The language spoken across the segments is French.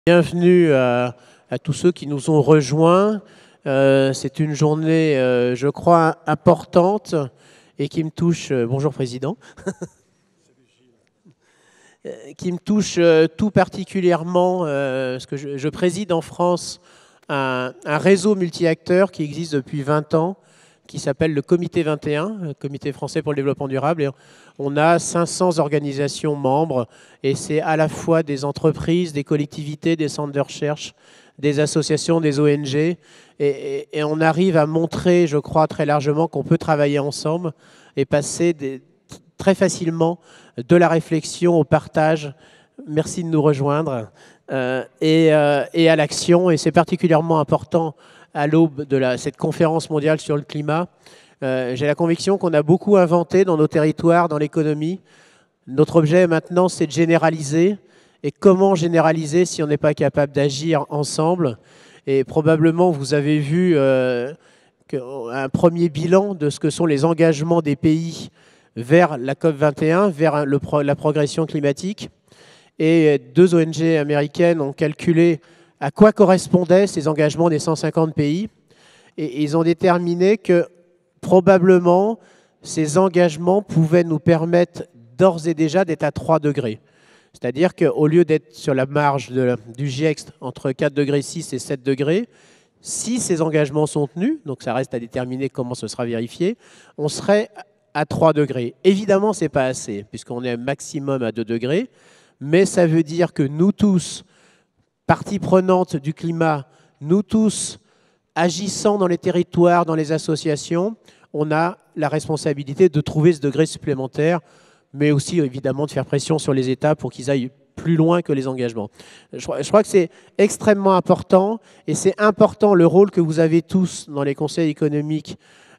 Bienvenue à tous ceux qui nous ont rejoints. C'est une journée, je crois, importante et qui me touche. Bonjour Président. Qui me touche tout particulièrement, parce que je préside en France un réseau multi-acteurs qui existe depuis 20 ans, qui s'appelle le Comité 21, le Comité français pour le développement durable. Et on a 500 organisations membres, et c'est à la fois des entreprises, des collectivités, des centres de recherche, des associations, des ONG. Et on arrive à montrer, je crois, très largement qu'on peut travailler ensemble et passer très facilement de la réflexion au partage. Merci de nous rejoindre. Et à l'action. Et c'est particulièrement important à l'aube de cette conférence mondiale sur le climat. J'ai la conviction qu'on a beaucoup inventé dans nos territoires, dans l'économie. Notre objet maintenant, c'est de généraliser. Et comment généraliser si on n'est pas capable d'agir ensemble? Et probablement, vous avez vu un premier bilan de ce que sont les engagements des pays vers la COP21, vers la progression climatique. Et 2 ONG américaines ont calculé à quoi correspondaient ces engagements des 150 pays. Et ils ont déterminé que probablement ces engagements pouvaient nous permettre d'ores et déjà d'être à 3 degrés. C'est-à-dire qu'au lieu d'être sur la marge du GIEC entre 4,6 degrés et 7 degrés, si ces engagements sont tenus, donc ça reste à déterminer comment ce sera vérifié, on serait à 3 degrés. Évidemment, ce n'est pas assez, puisqu'on est maximum à 2 degrés, mais ça veut dire que nous tous, parties prenantes du climat, nous tous, agissant dans les territoires, dans les associations, on a la responsabilité de trouver ce degré supplémentaire, mais aussi évidemment de faire pression sur les États pour qu'ils aillent plus loin que les engagements. Je crois que c'est extrêmement important, et c'est important le rôle que vous avez tous dans les conseils économiques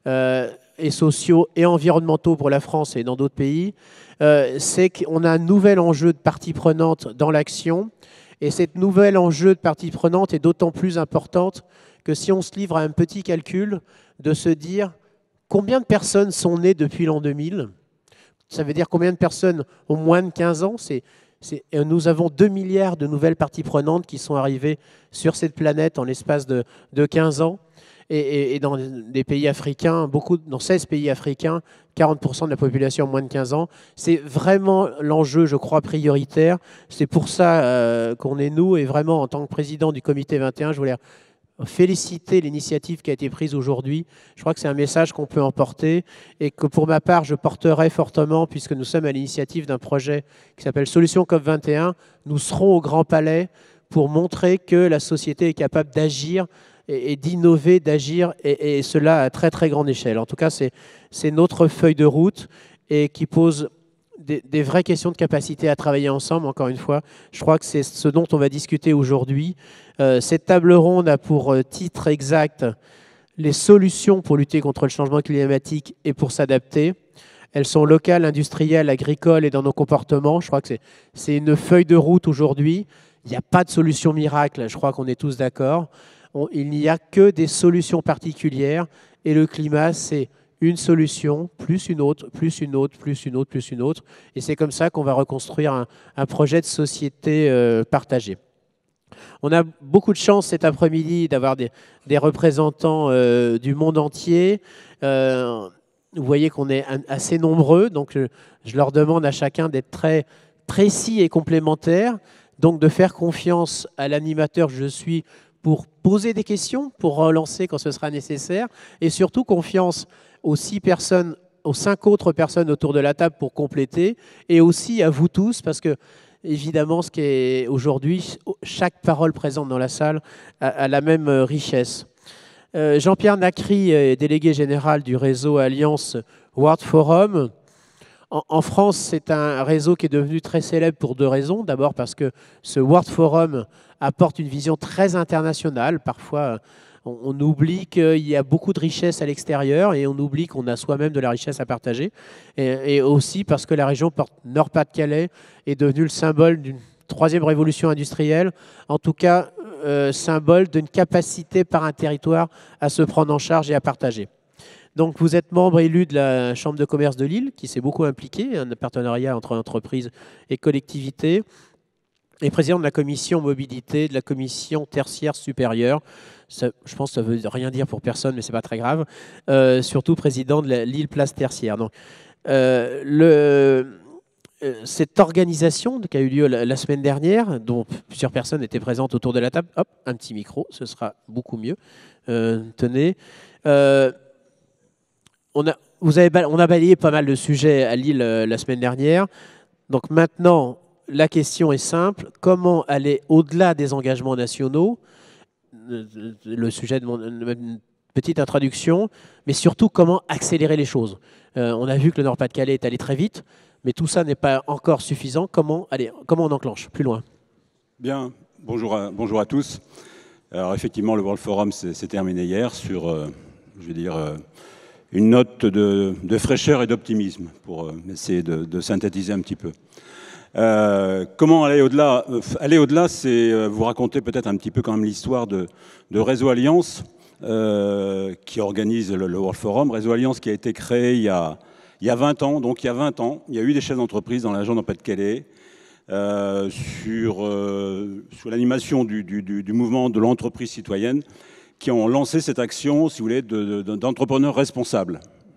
et sociaux et environnementaux pour la France et dans d'autres pays. C'est qu'on a un nouvel enjeu de partie prenante dans l'action, et cette nouvelle enjeu de partie prenante est d'autant plus importante que si on se livre à un petit calcul de se dire combien de personnes sont nées depuis l'an 2000, ça veut dire combien de personnes ont moins de 15 ans. Nous avons 2 milliards de nouvelles parties prenantes qui sont arrivées sur cette planète en l'espace de 15 ans. Et dans des pays africains, dans 16 pays africains, 40% de la population a moins de 15 ans. C'est vraiment l'enjeu, je crois, prioritaire. C'est pour ça qu'on est nous. Et vraiment, en tant que président du Comité 21, je voulais féliciter l'initiative qui a été prise aujourd'hui. Je crois que c'est un message qu'on peut emporter et que pour ma part, je porterai fortement, puisque nous sommes à l'initiative d'un projet qui s'appelle Solution COP21. Nous serons au Grand Palais pour montrer que la société est capable d'agir et d'innover, d'agir, et cela à très très grande échelle. En tout cas, c'est notre feuille de route et qui pose des vraies questions de capacité à travailler ensemble. Encore une fois, je crois que c'est ce dont on va discuter aujourd'hui. Cette table ronde a pour titre exact « Les solutions pour lutter contre le changement climatique et pour s'adapter ». Elles sont locales, industrielles, agricoles et dans nos comportements. Je crois que c'est une feuille de route aujourd'hui. Il n'y a pas de solution miracle, je crois qu'on est tous d'accord. Il n'y a que des solutions particulières, et le climat, c'est une solution, plus une autre, plus une autre, plus une autre, plus une autre. Et c'est comme ça qu'on va reconstruire un projet de société partagé. On a beaucoup de chance cet après-midi d'avoir des représentants du monde entier. Vous voyez qu'on est assez nombreux, donc je leur demande à chacun d'être très précis et complémentaire, donc de faire confiance à l'animateur que je suis pour poser des questions, pour relancer quand ce sera nécessaire, et surtout confiance aux 5 autres personnes autour de la table pour compléter, et aussi à vous tous, parce que évidemment, ce qui est aujourd'hui, chaque parole présente dans la salle a la même richesse. Jean-Pierre Nacry est délégué général du réseau Alliance World Forum. En France, c'est un réseau qui est devenu très célèbre pour 2 raisons. D'abord parce que ce World Forum apporte une vision très internationale. Parfois, on oublie qu'il y a beaucoup de richesses à l'extérieur et on oublie qu'on a soi-même de la richesse à partager. Et aussi parce que la région Nord-Pas-de-Calais est devenue le symbole d'une 3e révolution industrielle. En tout cas, symbole d'une capacité par un territoire à se prendre en charge et à partager. Donc vous êtes membre élu de la Chambre de commerce de Lille, qui s'est beaucoup impliquée, un partenariat entre entreprises et collectivités. et président de la commission mobilité de la commission tertiaire supérieure. Ça, je pense que ça ne veut rien dire pour personne, mais ce n'est pas très grave. Surtout président de l'île Place Tertiaire. Donc, cette organisation qui a eu lieu la semaine dernière, dont plusieurs personnes étaient présentes autour de la table, hop, un petit micro, ce sera beaucoup mieux. Tenez. On a balayé pas mal de sujets à Lille la semaine dernière. Donc maintenant, la question est simple. Comment aller au-delà des engagements nationaux? Le sujet de une petite introduction, mais surtout comment accélérer les choses. On a vu que le Nord-Pas-de-Calais est allé très vite, mais tout ça n'est pas encore suffisant. Comment on enclenche plus loin? Bien, bonjour à tous. Alors effectivement, le World Forum s'est terminé hier sur, je vais dire, une note de fraîcheur et d'optimisme, pour essayer de synthétiser un petit peu. Comment aller au-delà? Aller au-delà, c'est vous raconter peut-être un petit peu quand même l'histoire de Réseau Alliance, qui organise le World Forum. Réseau Alliance qui a été créé il y a 20 ans. Donc il y a 20 ans, il y a eu des chefs d'entreprise dans la région Nord-Pas-de-Calais sur l'animation du mouvement de l'entreprise citoyenne qui ont lancé cette action, si vous voulez, d'entrepreneurs responsables.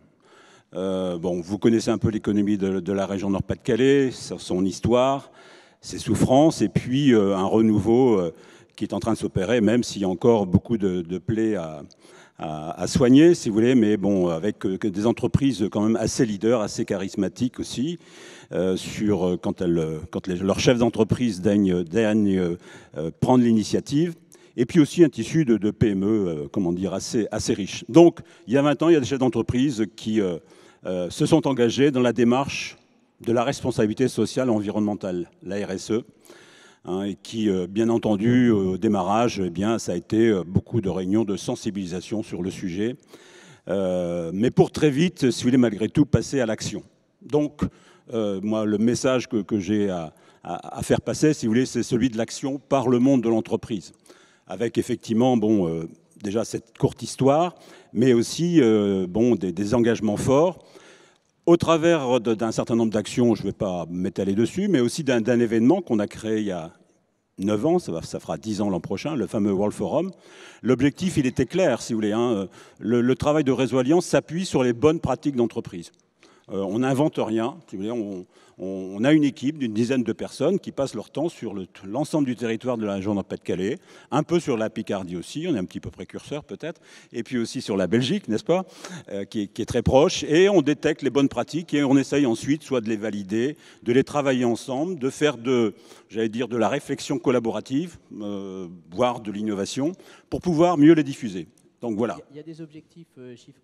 Bon, vous connaissez un peu l'économie de la région Nord-Pas-de-Calais, son histoire, ses souffrances, et puis un renouveau qui est en train de s'opérer, même s'il y a encore beaucoup de plaies à soigner, si vous voulez, mais bon, avec des entreprises quand même assez leaders, assez charismatiques aussi, quand leurs chefs d'entreprise daignent prendre l'initiative. Et puis aussi un tissu de PME, comment dire, assez riche. Donc, il y a 20 ans, il y a des chefs d'entreprise qui se sont engagés dans la démarche de la responsabilité sociale et environnementale, la RSE, hein, et qui, bien entendu, au démarrage, eh bien, ça a été beaucoup de réunions de sensibilisation sur le sujet, mais pour très vite, si vous voulez, malgré tout, passer à l'action. Donc, moi, le message que j'ai à faire passer, si vous voulez, c'est celui de l'action par le monde de l'entreprise, avec effectivement, bon, déjà cette courte histoire, mais aussi bon, des engagements forts, au travers d'un certain nombre d'actions, je ne vais pas m'étaler dessus, mais aussi d'un événement qu'on a créé il y a 9 ans, ça fera 10 ans l'an prochain, le fameux World Forum. L'objectif, il était clair, si vous voulez. Hein, le travail de Réseau Alliance s'appuie sur les bonnes pratiques d'entreprise. On n'invente rien, si vous voulez, on a une équipe d'une dizaine de personnes qui passent leur temps sur l'ensemble du territoire de la région Nord-Pas-de-Calais, un peu sur la Picardie aussi, on est un petit peu précurseur peut-être, et puis aussi sur la Belgique, n'est-ce pas, qui est très proche, et on détecte les bonnes pratiques et on essaye ensuite soit de les valider, de les travailler ensemble, de faire j'allais dire, de la réflexion collaborative, voire de l'innovation, pour pouvoir mieux les diffuser. Donc voilà. Il y a des objectifs chiffrés.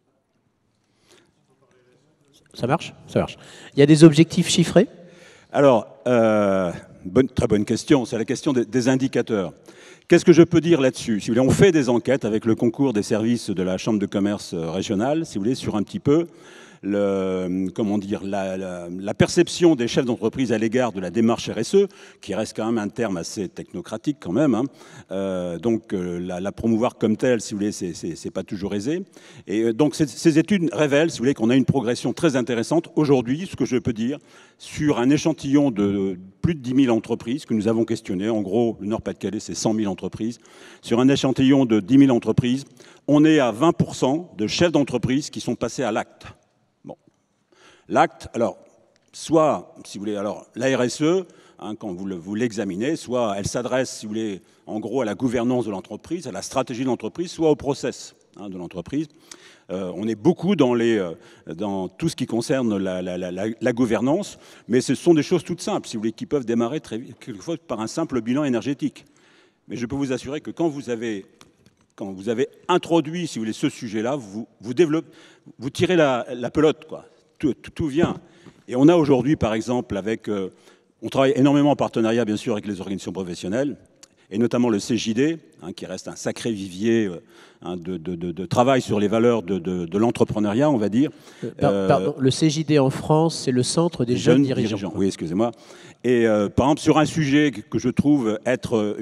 Ça marche? Ça marche. Il y a des objectifs chiffrés? Alors, très bonne question. C'est la question des indicateurs. Qu'est-ce que je peux dire là-dessus? Si vous voulez, on fait des enquêtes avec le concours des services de la Chambre de commerce régionale, si vous voulez, sur un petit peu comment dire, la perception des chefs d'entreprise à l'égard de la démarche RSE, qui reste quand même un terme assez technocratique quand même. Hein. Donc la promouvoir comme telle, si vous voulez, c'est pas toujours aisé. Et donc ces études révèlent, si vous voulez, qu'on a une progression très intéressante aujourd'hui, ce que je peux dire, sur un échantillon de plus de 10 000 entreprises que nous avons questionnées. En gros, le Nord-Pas-de-Calais, c'est 100 000 entreprises. Sur un échantillon de 10 000 entreprises, on est à 20% de chefs d'entreprise qui sont passés à l'acte. Bon. L'acte, alors, soit, si vous voulez, alors, la RSE, hein, quand vous l'examinez, soit elle s'adresse, si vous voulez, en gros, à la gouvernance de l'entreprise, à la stratégie de l'entreprise, soit au process de l'entreprise. On est beaucoup dans tout ce qui concerne la gouvernance, mais ce sont des choses toutes simples, si vous voulez, qui peuvent démarrer très vite, quelquefois par un simple bilan énergétique. Mais je peux vous assurer que quand vous avez introduit, si vous voulez, ce sujet-là, vous tirez la pelote, quoi. Tout vient. Et on a aujourd'hui, par exemple, on travaille énormément en partenariat, bien sûr, avec les organisations professionnelles, et notamment le CJD, hein, qui reste un sacré vivier de travail sur les valeurs de l'entrepreneuriat, on va dire. Pardon, le CJD en France, c'est le Centre des jeunes dirigeants. Oui, excusez-moi. Et par exemple, sur un sujet que je trouve être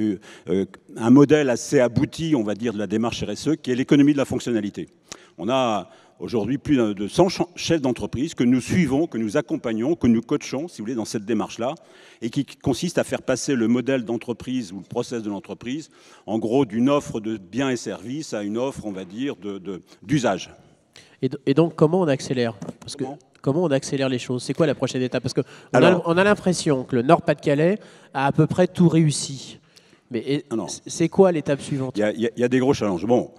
un modèle assez abouti, on va dire, de la démarche RSE, qui est l'économie de la fonctionnalité. On a aujourd'hui plus de 100 chefs d'entreprise que nous suivons, que nous accompagnons, que nous coachons, si vous voulez, dans cette démarche-là, et qui consiste à faire passer le modèle d'entreprise ou le process de l'entreprise, en gros, d'une offre de biens et services à une offre, on va dire, d'usage. Et donc, comment on accélère? Parce que, comment on accélère les choses? C'est quoi la prochaine étape? Parce qu'on a l'impression que le Nord-Pas-de-Calais a à peu près tout réussi. Mais c'est quoi l'étape suivante? Il y a des gros challenges. Bon,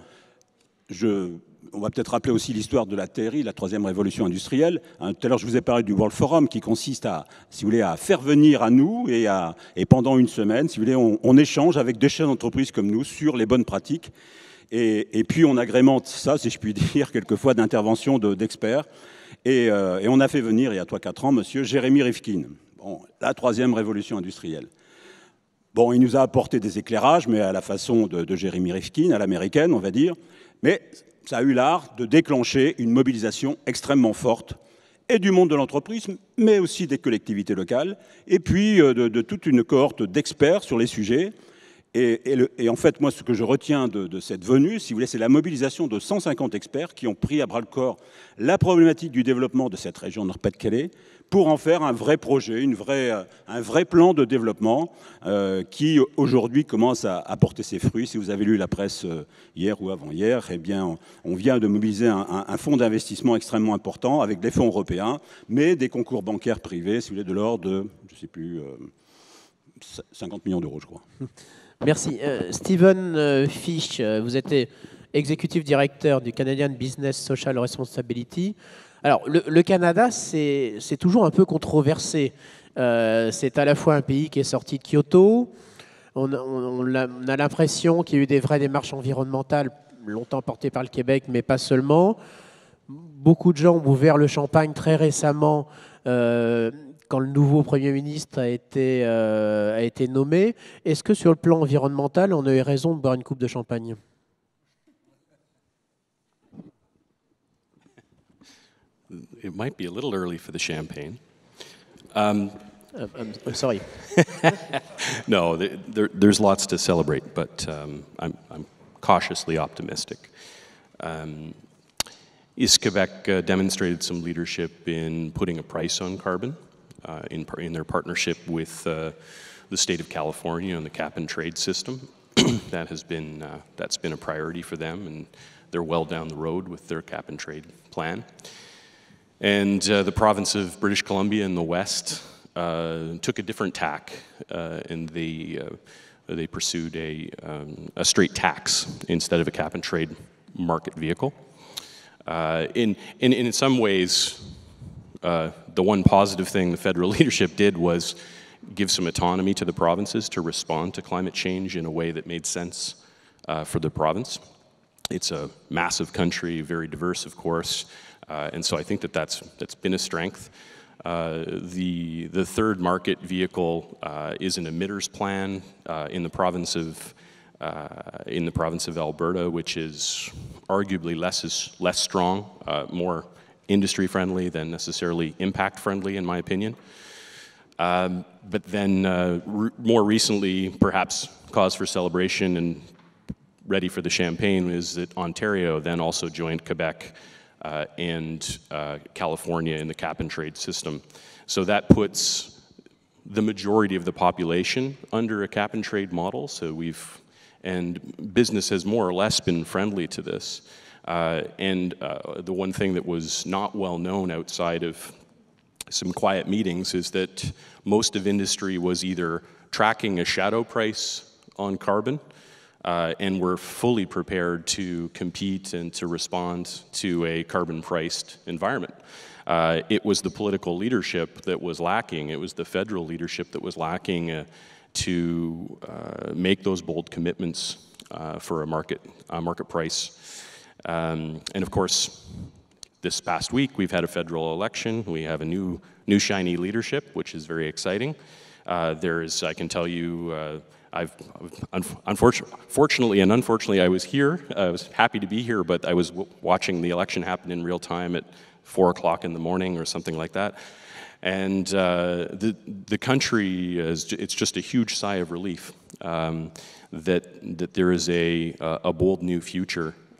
on va peut-être rappeler aussi l'histoire de la TRI, la troisième révolution industrielle. Tout à l'heure, je vous ai parlé du World Forum qui consiste à, si vous voulez, à faire venir à nous et pendant une semaine, si vous voulez, on échange avec des chefs d'entreprise comme nous sur les bonnes pratiques. Et puis on agrémente ça, si je puis dire, quelquefois d'interventions d'experts. Et on a fait venir, il y a 3-4 ans, monsieur Jérémy Rifkin, la troisième révolution industrielle. Bon, il nous a apporté des éclairages, mais à la façon de Jérémy Rifkin, à l'américaine, on va dire. Mais ça a eu l'art de déclencher une mobilisation extrêmement forte, et du monde de l'entreprise, mais aussi des collectivités locales, et puis de toute une cohorte d'experts sur les sujets. Et en fait, moi, ce que je retiens de cette venue, si vous voulez, c'est la mobilisation de 150 experts qui ont pris à bras-le-corps la problématique du développement de cette région Nord-Pas-de-Calais pour en faire un vrai projet, un vrai plan de développement qui, aujourd'hui, commence à porter ses fruits. Si vous avez lu la presse hier ou avant-hier, eh bien, on vient de mobiliser un fonds d'investissement extrêmement important avec des fonds européens, mais des concours bancaires privés, si vous voulez, de l'ordre de, je ne sais plus, 50 millions d'euros, je crois. Merci. Stephen Fish, vous êtes exécutif directeur du Canadian Business Social Responsibility. Alors, le Canada, c'est toujours un peu controversé. C'est à la fois un pays qui est sorti de Kyoto. On a l'impression qu'il y a eu des vraies démarches environnementales longtemps portées par le Québec, mais pas seulement. Beaucoup de gens ont ouvert le champagne très récemment quand le nouveau Premier ministre a été nommé. Est-ce que sur le plan environnemental, on a eu raison de boire une coupe de champagne? It might be a little early for the champagne. I'm sorry. No, there's lots to celebrate, but I'm cautiously optimistic. Quebec demonstrated some leadership in putting a price on carbon in their partnership with the state of California and the cap-and-trade system. That's been a priority for them, and they're well down the road with their cap-and-trade plan. And the province of British Columbia in the west took a different tack, and they pursued a straight tax instead of a cap-and-trade market vehicle. In some ways, the one positive thing the federal leadership did was give some autonomy to the provinces to respond to climate change in a way that made sense for the province. It's a massive country, very diverse, of course, and so I think that's been a strength. The third market vehicle is an emitters plan in the province of Alberta, which is arguably less strong, more industry-friendly than necessarily impact-friendly, in my opinion. But then more recently, perhaps cause for celebration and ready for the champagne, is that Ontario then also joined Quebec and California in the cap-and-trade system. So that puts the majority of the population under a cap-and-trade model. So and business has more or less been friendly to this. The one thing that was not well known outside of some quiet meetings is that most of industry was either tracking a shadow price on carbon and were fully prepared to compete and to respond to a carbon-priced environment. It was the political leadership that was lacking. It was the federal leadership that was lacking to make those bold commitments for a market price. And of course, this past week we've had a federal election. We have a new shiny leadership, which is very exciting. I can tell you, fortunately and unfortunately, I was here. I was happy to be here, but I was watching the election happen in real time at 4 o'clock in the morning or something like that. And the country, it's just a huge sigh of relief that there is a bold new future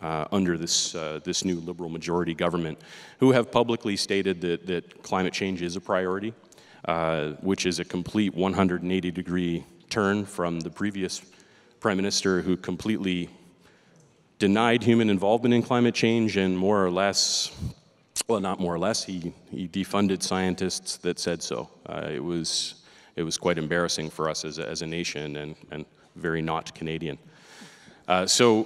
under this new Liberal majority government, who have publicly stated that climate change is a priority, which is a complete 180-degree turn from the previous Prime Minister, who completely denied human involvement in climate change and more or less, well, not more or less, he defunded scientists that said so. It was quite embarrassing for us as a nation and very not Canadian. So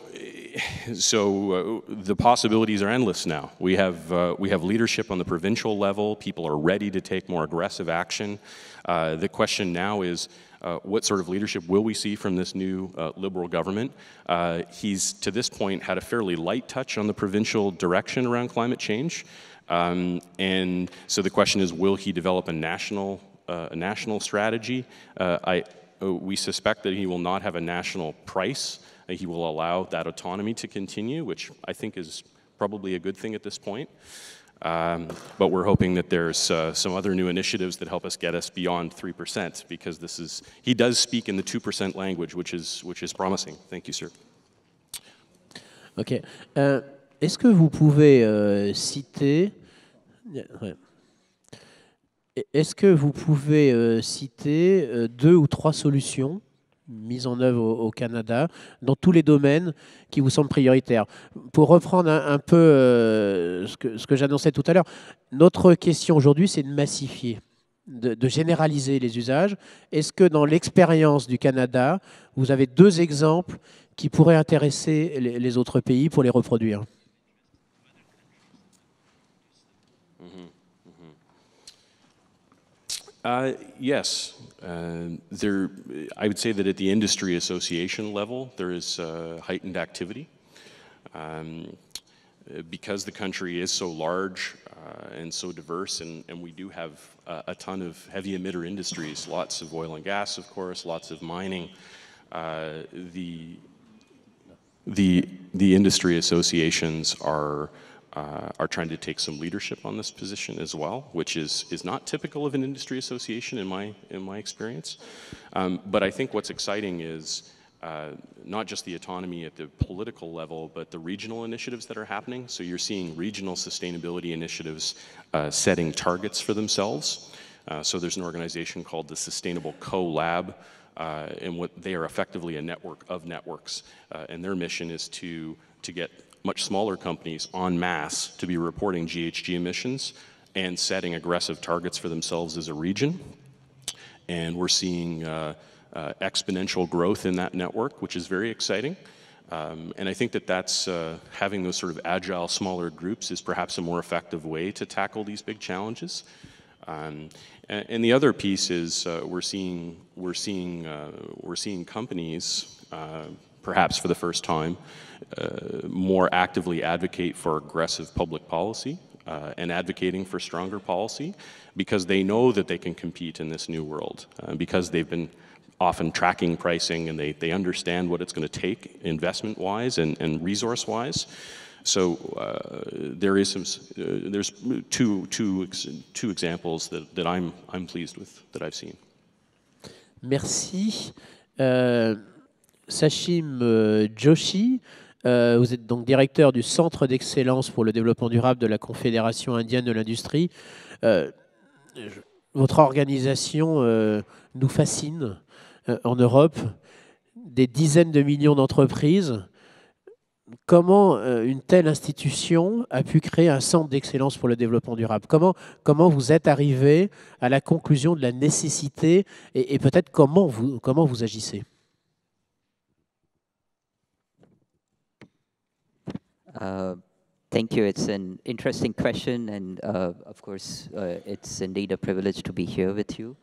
the possibilities are endless now. We have leadership on the provincial level. People are ready to take more aggressive action. The question now is, what sort of leadership will we see from this new Liberal government? He's, to this point, had a fairly light touch on the provincial direction around climate change. And so the question is, will he develop a national strategy? We suspect that he will not have a national price. He will allow that autonomy to continue, which I think is probably a good thing at this point. But we're hoping that there's some other new initiatives that help us get us beyond 3%, because he does speak in the 2% language, which is promising. Thank you, sir. Ok. Est-ce que vous pouvez citer... Ouais. Est-ce que vous pouvez citer 2 ou 3 solutions mises en œuvre au Canada dans tous les domaines qui vous semblent prioritaires? Pour reprendre un peu ce que j'annonçais tout à l'heure, notre question aujourd'hui, c'est de massifier, de généraliser les usages. Est-ce que dans l'expérience du Canada, vous avez 2 exemples qui pourraient intéresser les autres pays pour les reproduire? Yes. I would say that at the industry association level, there is heightened activity. Because the country is so large and so diverse, and we do have a ton of heavy emitter industries, lots of oil and gas, of course, lots of mining. The industry associations are trying to take some leadership on this position as well, which is not typical of an industry association in my experience. But I think what's exciting is not just the autonomy at the political level, but the regional initiatives that are happening. So you're seeing regional sustainability initiatives setting targets for themselves. So there's an organization called the Sustainable Co-Lab, and what they are effectively a network of networks. And their mission is to get much smaller companies en masse to be reporting GHG emissions and setting aggressive targets for themselves as a region. And we're seeing exponential growth in that network, which is very exciting. And I think that's having those sort of agile, smaller groups is perhaps a more effective way to tackle these big challenges. And the other piece is we're seeing companies, perhaps for the first time, more actively advocate for aggressive public policy and advocating for stronger policy, because they know that they can compete in this new world, because they've been often tracking pricing and they understand what it's going to take investment-wise and resource-wise. So there's two examples that I'm pleased with that I've seen. Merci. Sachim Joshi, vous êtes donc directeur du Centre d'excellence pour le développement durable de la Confédération indienne de l'industrie. Votre organisation nous fascine en Europe, des dizaines de millions d'entreprises. Comment une telle institution a pu créer un centre d'excellence pour le développement durable? Comment vous êtes arrivé à la conclusion de la nécessité et peut-être comment vous agissez? Thank you. It's an interesting question, and of course, it's indeed a privilege to be here with you.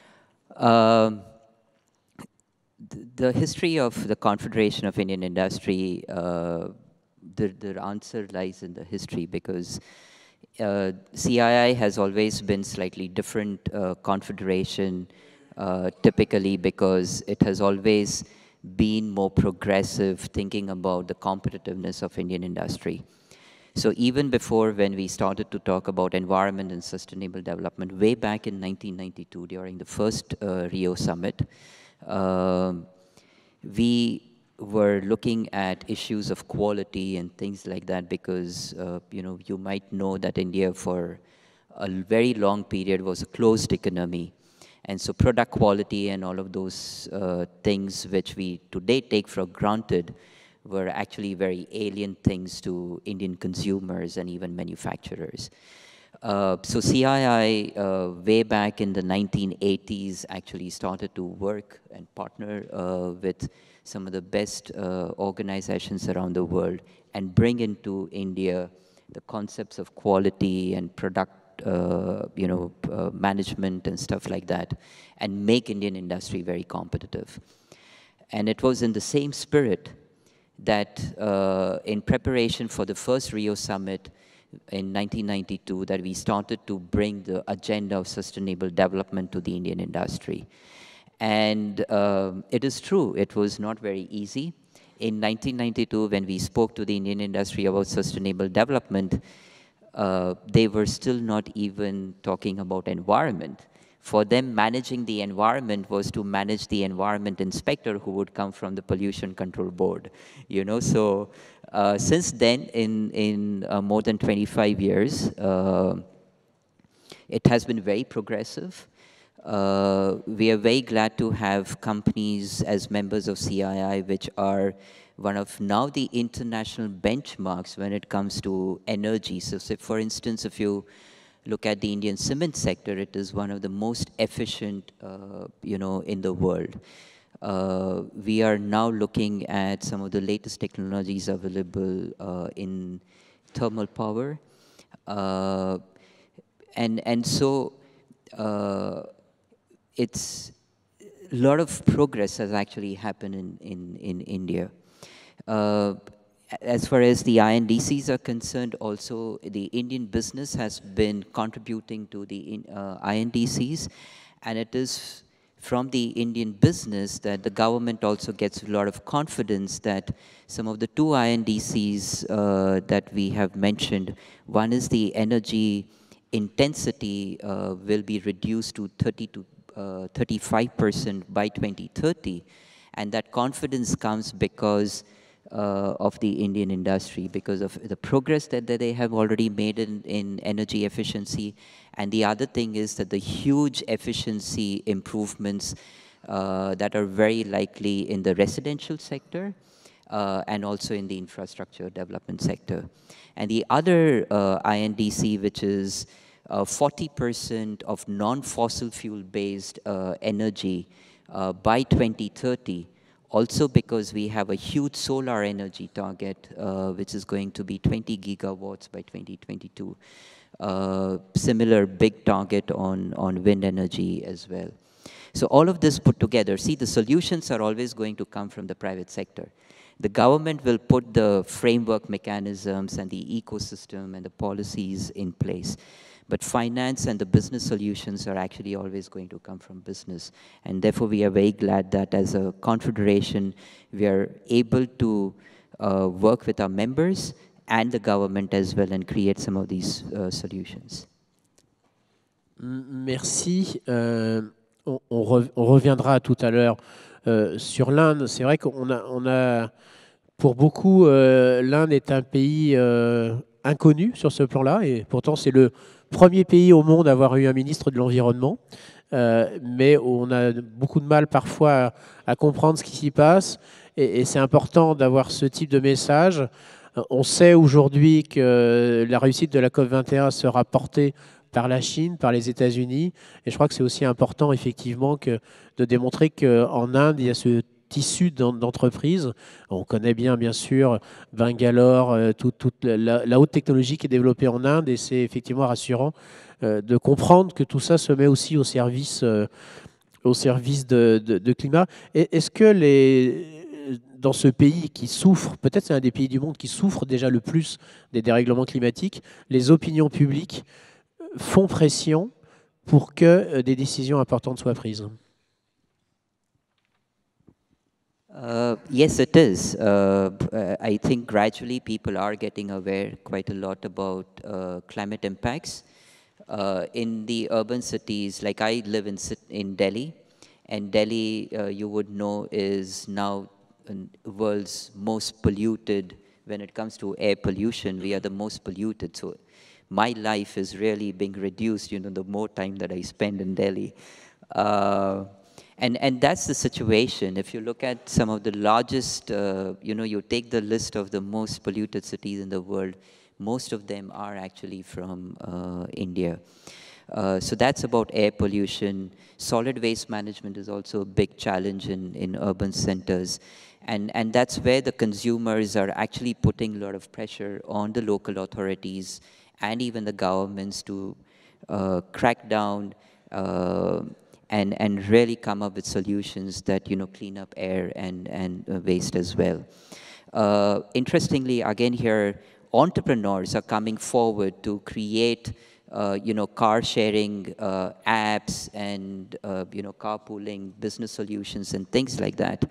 The history of the Confederation of Indian Industry, the answer lies in the history, because CII has always been slightly different confederation, typically because it has always been more progressive, thinking about the competitiveness of Indian industry. So even before, when we started to talk about environment and sustainable development, way back in 1992, during the first Rio Summit, we were looking at issues of quality and things like that because, you know, you might know that India for a very long period was a closed economy. And so product quality and all of those things which we today take for granted were actually very alien things to Indian consumers and even manufacturers. So CII, way back in the 1980s, actually started to work and partner with some of the best organizations around the world and bring into India the concepts of quality and product, you know, management and stuff like that, and make Indian industry very competitive. And it was in the same spirit that in preparation for the first Rio Summit in 1992 that we started to bring the agenda of sustainable development to the Indian industry. And it is true, it was not very easy. In 1992, when we spoke to the Indian industry about sustainable development, they were still not even talking about environment. For them, managing the environment was to manage the environment inspector who would come from the Pollution Control Board. You know, so since then, in more than 25 years, it has been very progressive. We are very glad to have companies as members of CII, which are one of now the international benchmarks when it comes to energy. So say, for instance, if you look at the Indian cement sector, it is one of the most efficient, you know, in the world. We are now looking at some of the latest technologies available in thermal power. And so it's a lot of progress has actually happened in India. As far as the INDCs are concerned, also the Indian business has been contributing to the INDCs, and it is from the Indian business that the government also gets a lot of confidence that some of the two INDCs that we have mentioned, one is the energy intensity will be reduced to 30 to 35% by 2030, and that confidence comes because of the Indian industry, because of the progress that they have already made in energy efficiency. And the other thing is that the huge efficiency improvements that are very likely in the residential sector and also in the infrastructure development sector. And the other INDC, which is 40% of non-fossil fuel-based energy by 2030, also because we have a huge solar energy target, which is going to be 20 gigawatts by 2022. Similar big target on wind energy as well. So all of this put together, see, the solutions are always going to come from the private sector. The government will put the framework mechanisms and the ecosystem and the policies in place. But finance and the business solutions are actually always going to come from business. And therefore, we are very glad that as a confederation, we are able to work with our members and the government as well and create some of these solutions. Merci. On reviendra tout à l'heure sur l'Inde. C'est vrai qu'on a, pour beaucoup, l'Inde est un pays inconnu sur ce plan-là, et pourtant c'est le premier pays au monde à avoir eu un ministre de l'Environnement, mais on a beaucoup de mal parfois à comprendre ce qui s'y passe, et c'est important d'avoir ce type de message. On sait aujourd'hui que la réussite de la COP21 sera portée par la Chine, par les États-Unis, et je crois que c'est aussi important effectivement de démontrer qu'en Inde, il y a ce tissu d'entreprises. On connaît bien sûr Bangalore, toute la haute technologie qui est développée en Inde, et c'est effectivement rassurant de comprendre que tout ça se met aussi au service de climat. Est-ce que dans ce pays qui souffre, peut-être c'est un des pays du monde qui souffre déjà le plus des dérèglements climatiques, les opinions publiques font pression pour que des décisions importantes soient prises? Yes, it is. I think gradually people are getting aware quite a lot about climate impacts. In the urban cities, like I live in Delhi, and Delhi, you would know, is now world's most polluted. When it comes to air pollution, we are the most polluted. So my life is really being reduced, the more time that I spend in Delhi. And that's the situation. If you look at some of the largest, you take the list of the most polluted cities in the world, most of them are actually from India. So that's about air pollution. Solid waste management is also a big challenge in urban centers. And that's where the consumers are actually putting a lot of pressure on the local authorities and even the governments to crack down and really come up with solutions that, clean up air and waste as well. Interestingly, again here, entrepreneurs are coming forward to create car sharing apps and, carpooling business solutions and things like that.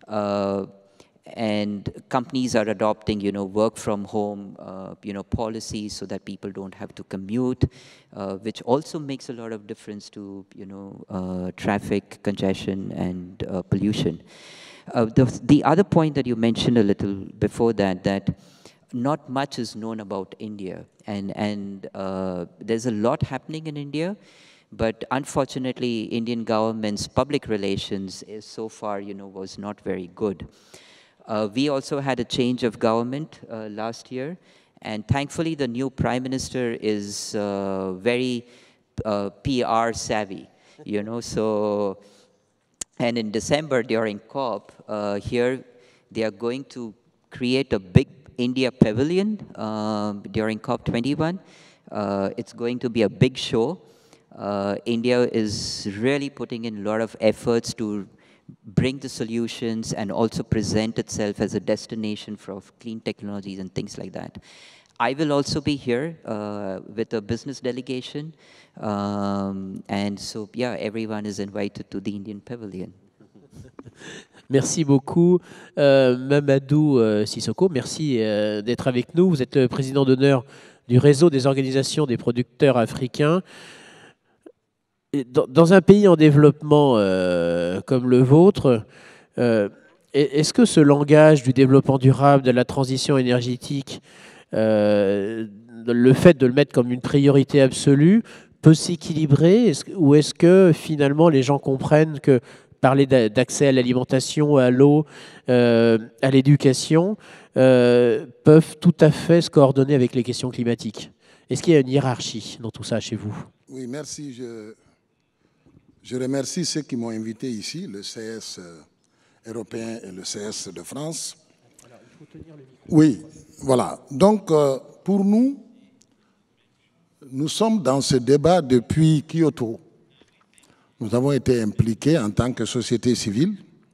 And companies are adopting, work from home, policies so that people don't have to commute, which also makes a lot of difference to, traffic congestion and pollution. The other point that you mentioned a little before that not much is known about India, and there's a lot happening in India, but unfortunately, Indian government's public relations is so far, was not very good. We also had a change of government last year, and thankfully the new Prime Minister is very PR savvy, so, and in December during COP, here they are going to create a big India pavilion during COP21. It's going to be a big show. India is really putting in a lot of efforts to bring the solutions and also present itself as a destination for clean technologies and things like that. I will also be here with a business delegation. And so, yeah, everyone is invited to the Indian Pavilion. Merci beaucoup, Mamadou Sissoko. Merci d'être avec nous. Vous êtes le président d'honneur du réseau des organisations des producteurs africains. Dans un pays en développement comme le vôtre, est-ce que ce langage du développement durable, de la transition énergétique, le fait de le mettre comme une priorité absolue peut s'équilibrer, ou est-ce que finalement les gens comprennent que parler d'accès à l'alimentation, à l'eau, à l'éducation, peuvent tout à fait se coordonner avec les questions climatiques? Est-ce qu'il y a une hiérarchie dans tout ça chez vous? Oui, merci. Je remercie ceux qui m'ont invité ici, le CS européen et le CS de France. Alors, il faut tenir le micro. Oui, voilà. Donc, pour nous, nous sommes dans ce débat depuis Kyoto. Nous avons été impliqués en tant que société civile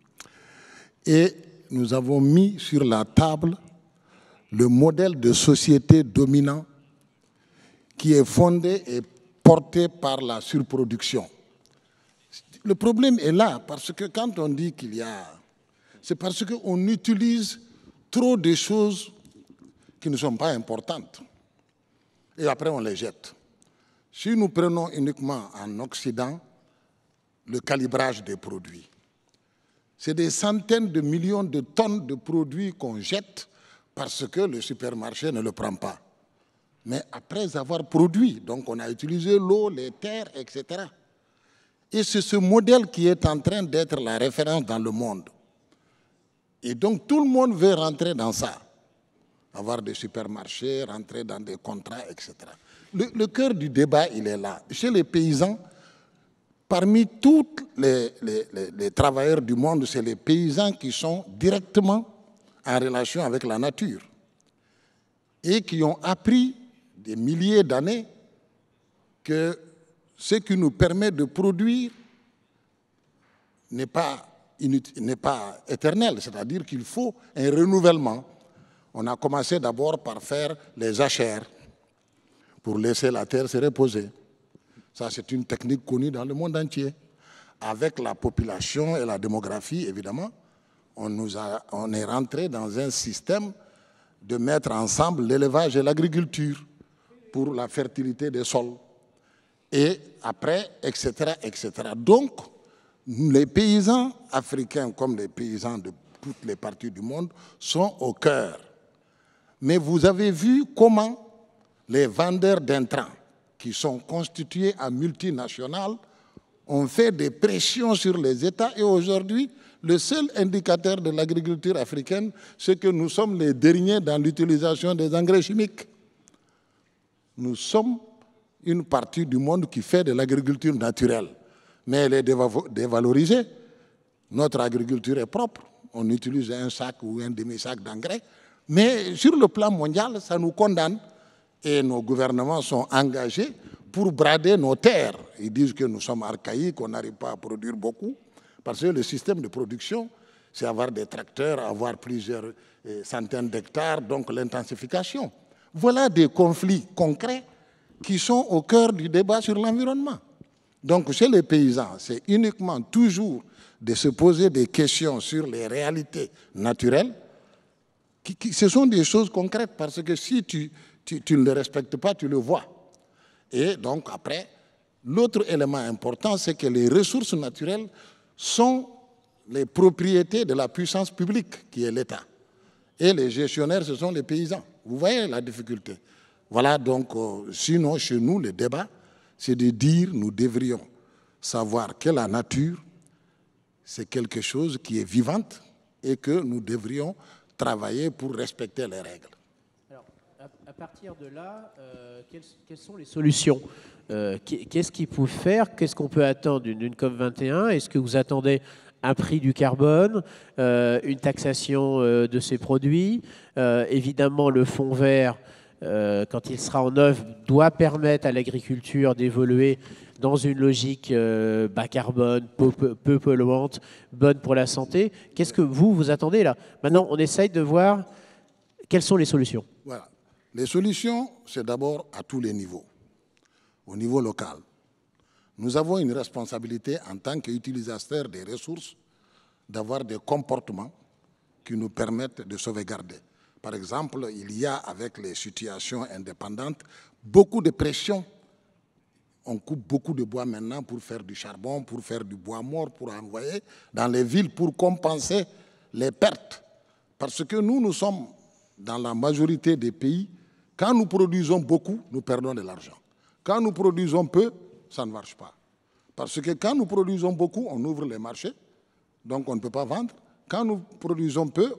et nous avons mis sur la table le modèle de société dominant qui est fondé et porté par la surproduction. Le problème est là, parce que quand on dit qu'il y a... C'est parce qu'on utilise trop de choses qui ne sont pas importantes. Et après, on les jette. Si nous prenons uniquement en Occident le calibrage des produits, c'est des centaines de millions de tonnes de produits qu'on jette parce que le supermarché ne le prend pas. Mais après avoir produit, donc on a utilisé l'eau, les terres, etc. Et c'est ce modèle qui est en train d'être la référence dans le monde. Et donc tout le monde veut rentrer dans ça. Avoir des supermarchés, rentrer dans des contrats, etc. Le cœur du débat, il est là. Chez les paysans, parmi tous les travailleurs du monde, c'est les paysans qui sont directement en relation avec la nature et qui ont appris des milliers d'années que ce qui nous permet de produire n'est pas éternel, c'est-à-dire qu'il faut un renouvellement. On a commencé d'abord par faire les jachères pour laisser la terre se reposer. Ça, c'est une technique connue dans le monde entier. Avec la population et la démographie, évidemment, on est rentré dans un système de mettre ensemble l'élevage et l'agriculture pour la fertilité des sols. Et après, etc., etc. Donc, les paysans africains, comme les paysans toutes les parties du monde, sont au cœur. Mais vous avez vu comment les vendeurs d'intrants, qui sont constitués en multinationales, ont fait des pressions sur les États. Et aujourd'hui, le seul indicateur de l'agriculture africaine, c'est que nous sommes les derniers dans l'utilisation des engrais chimiques. Nous sommes une partie du monde qui fait de l'agriculture naturelle, mais elle est dévalorisée. Notre agriculture est propre. On utilise un sac ou un demi-sac d'engrais. Mais sur le plan mondial, ça nous condamne. Et nos gouvernements sont engagés pour brader nos terres. Ils disent que nous sommes archaïques, qu'on n'arrive pas à produire beaucoup. Parce que le système de production, c'est avoir des tracteurs, avoir plusieurs centaines d'hectares, donc l'intensification. Voilà des conflits concrets qui sont au cœur du débat sur l'environnement. Donc chez les paysans, c'est uniquement toujours de se poser des questions sur les réalités naturelles. Ce sont des choses concrètes parce que si tu ne les respectes pas, tu le vois. Et donc après, l'autre élément important, c'est que les ressources naturelles sont les propriétés de la puissance publique qui est l'État. Et les gestionnaires, ce sont les paysans. Vous voyez la difficulté. Voilà donc, sinon chez nous, le débat, c'est de dire nous devrions savoir que la nature, c'est quelque chose qui est vivante et que nous devrions travailler pour respecter les règles. Alors, à partir de là, quelles sont les solutions? Qu'est-ce qu'il faut faire? Qu'est-ce qu'on peut attendre d'une COP21? Est-ce que vous attendez un prix du carbone, une taxation de ces produits? Évidemment, le fonds vert, quand il sera en œuvre, doit permettre à l'agriculture d'évoluer dans une logique bas carbone, peu polluante, bonne pour la santé. Qu'est-ce que vous attendez là? Maintenant, on essaye de voir quelles sont les solutions. Voilà. Les solutions, c'est d'abord à tous les niveaux. Au niveau local, nous avons une responsabilité en tant qu'utilisateurs des ressources d'avoir des comportements qui nous permettent de sauvegarder. Par exemple, il y a avec les situations indépendantes beaucoup de pression. On coupe beaucoup de bois maintenant pour faire du charbon, pour faire du bois mort, pour envoyer dans les villes pour compenser les pertes. Parce que nous sommes dans la majorité des pays, quand nous produisons beaucoup, nous perdons de l'argent. Quand nous produisons peu, ça ne marche pas. Parce que quand nous produisons beaucoup, on ouvre les marchés, donc on ne peut pas vendre. Quand nous produisons peu,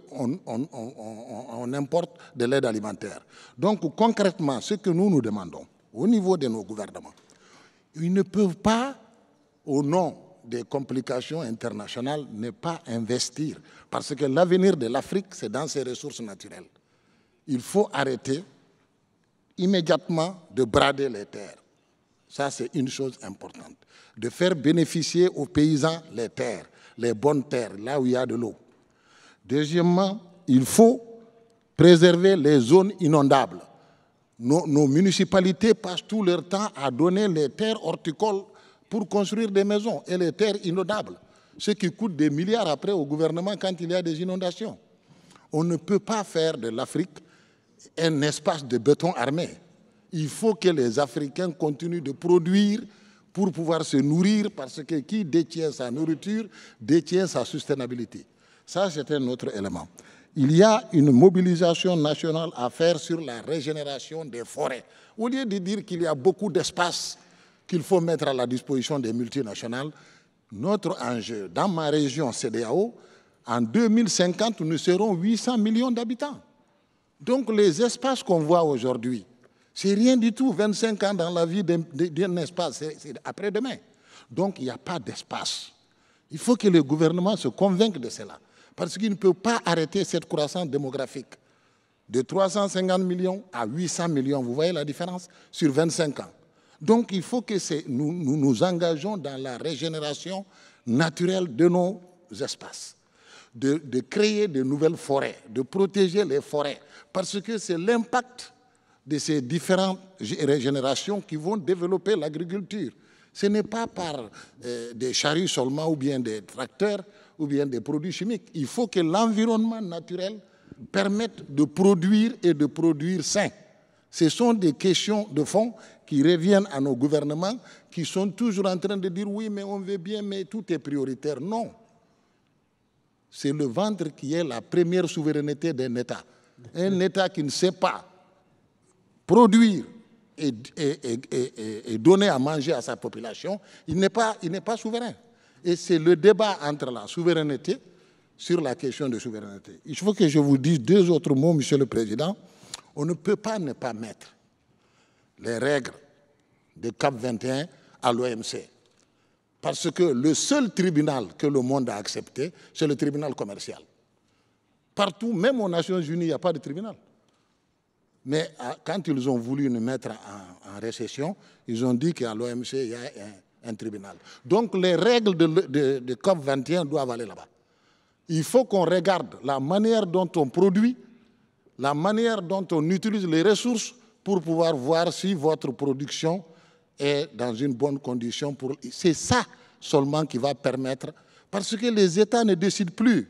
on importe de l'aide alimentaire. Donc concrètement, ce que nous demandons au niveau de nos gouvernements, ils ne peuvent pas, au nom des complications internationales, ne pas investir. Parce que l'avenir de l'Afrique, c'est dans ses ressources naturelles. Il faut arrêter immédiatement de brader les terres. Ça, c'est une chose importante. De faire bénéficier aux paysans les terres, les bonnes terres, là où il y a de l'eau. Deuxièmement, il faut préserver les zones inondables. Nos municipalités passent tout leur temps à donner les terres horticoles pour construire des maisons et les terres inondables, ce qui coûte des milliards après au gouvernement quand il y a des inondations. On ne peut pas faire de l'Afrique un espace de béton armé. Il faut que les Africains continuent de produire pour pouvoir se nourrir parce que qui détient sa nourriture détient sa soutenabilité. Ça, c'est un autre élément. Il y a une mobilisation nationale à faire sur la régénération des forêts. Au lieu de dire qu'il y a beaucoup d'espace qu'il faut mettre à la disposition des multinationales, notre enjeu, dans ma région CEDEAO, en 2050, nous serons 800 millions d'habitants. Donc les espaces qu'on voit aujourd'hui, c'est rien du tout. 25 ans dans la vie d'un espace, c'est après-demain. Donc il n'y a pas d'espace. Il faut que le gouvernement se convainque de cela. Parce qu'il ne peut pas arrêter cette croissance démographique. De 350 millions à 800 millions, vous voyez la différence? Sur 25 ans. Donc il faut que nous nous engageons dans la régénération naturelle de nos espaces. De créer de nouvelles forêts, de protéger les forêts. Parce que c'est l'impact de ces différentes régénérations qui vont développer l'agriculture. Ce n'est pas par des charrues seulement ou bien des tracteurs ou bien des produits chimiques. Il faut que l'environnement naturel permette de produire et de produire sain. Ce sont des questions de fond qui reviennent à nos gouvernements qui sont toujours en train de dire oui, mais on veut bien, mais tout est prioritaire. Non. c'est le ventre qui est la première souveraineté d'un État. Un État qui ne sait pas produire et donner à manger à sa population, il n'est pas souverain. Et c'est le débat entre la souveraineté sur la question de souveraineté. Il faut que je vous dise deux autres mots, Monsieur le Président. On ne peut pas ne pas mettre les règles de CAP 21 à l'OMC. Parce que le seul tribunal que le monde a accepté, c'est le tribunal commercial. Partout, même aux Nations Unies, il n'y a pas de tribunal. Mais quand ils ont voulu nous mettre en récession, ils ont dit qu'à l'OMC, il y a un tribunal. Donc les règles de COP 21 doivent aller là-bas. Il faut qu'on regarde la manière dont on produit, la manière dont on utilise les ressources pour pouvoir voir si votre production est dans une bonne condition. C'est ça seulement qui va permettre, parce que les États ne décident plus.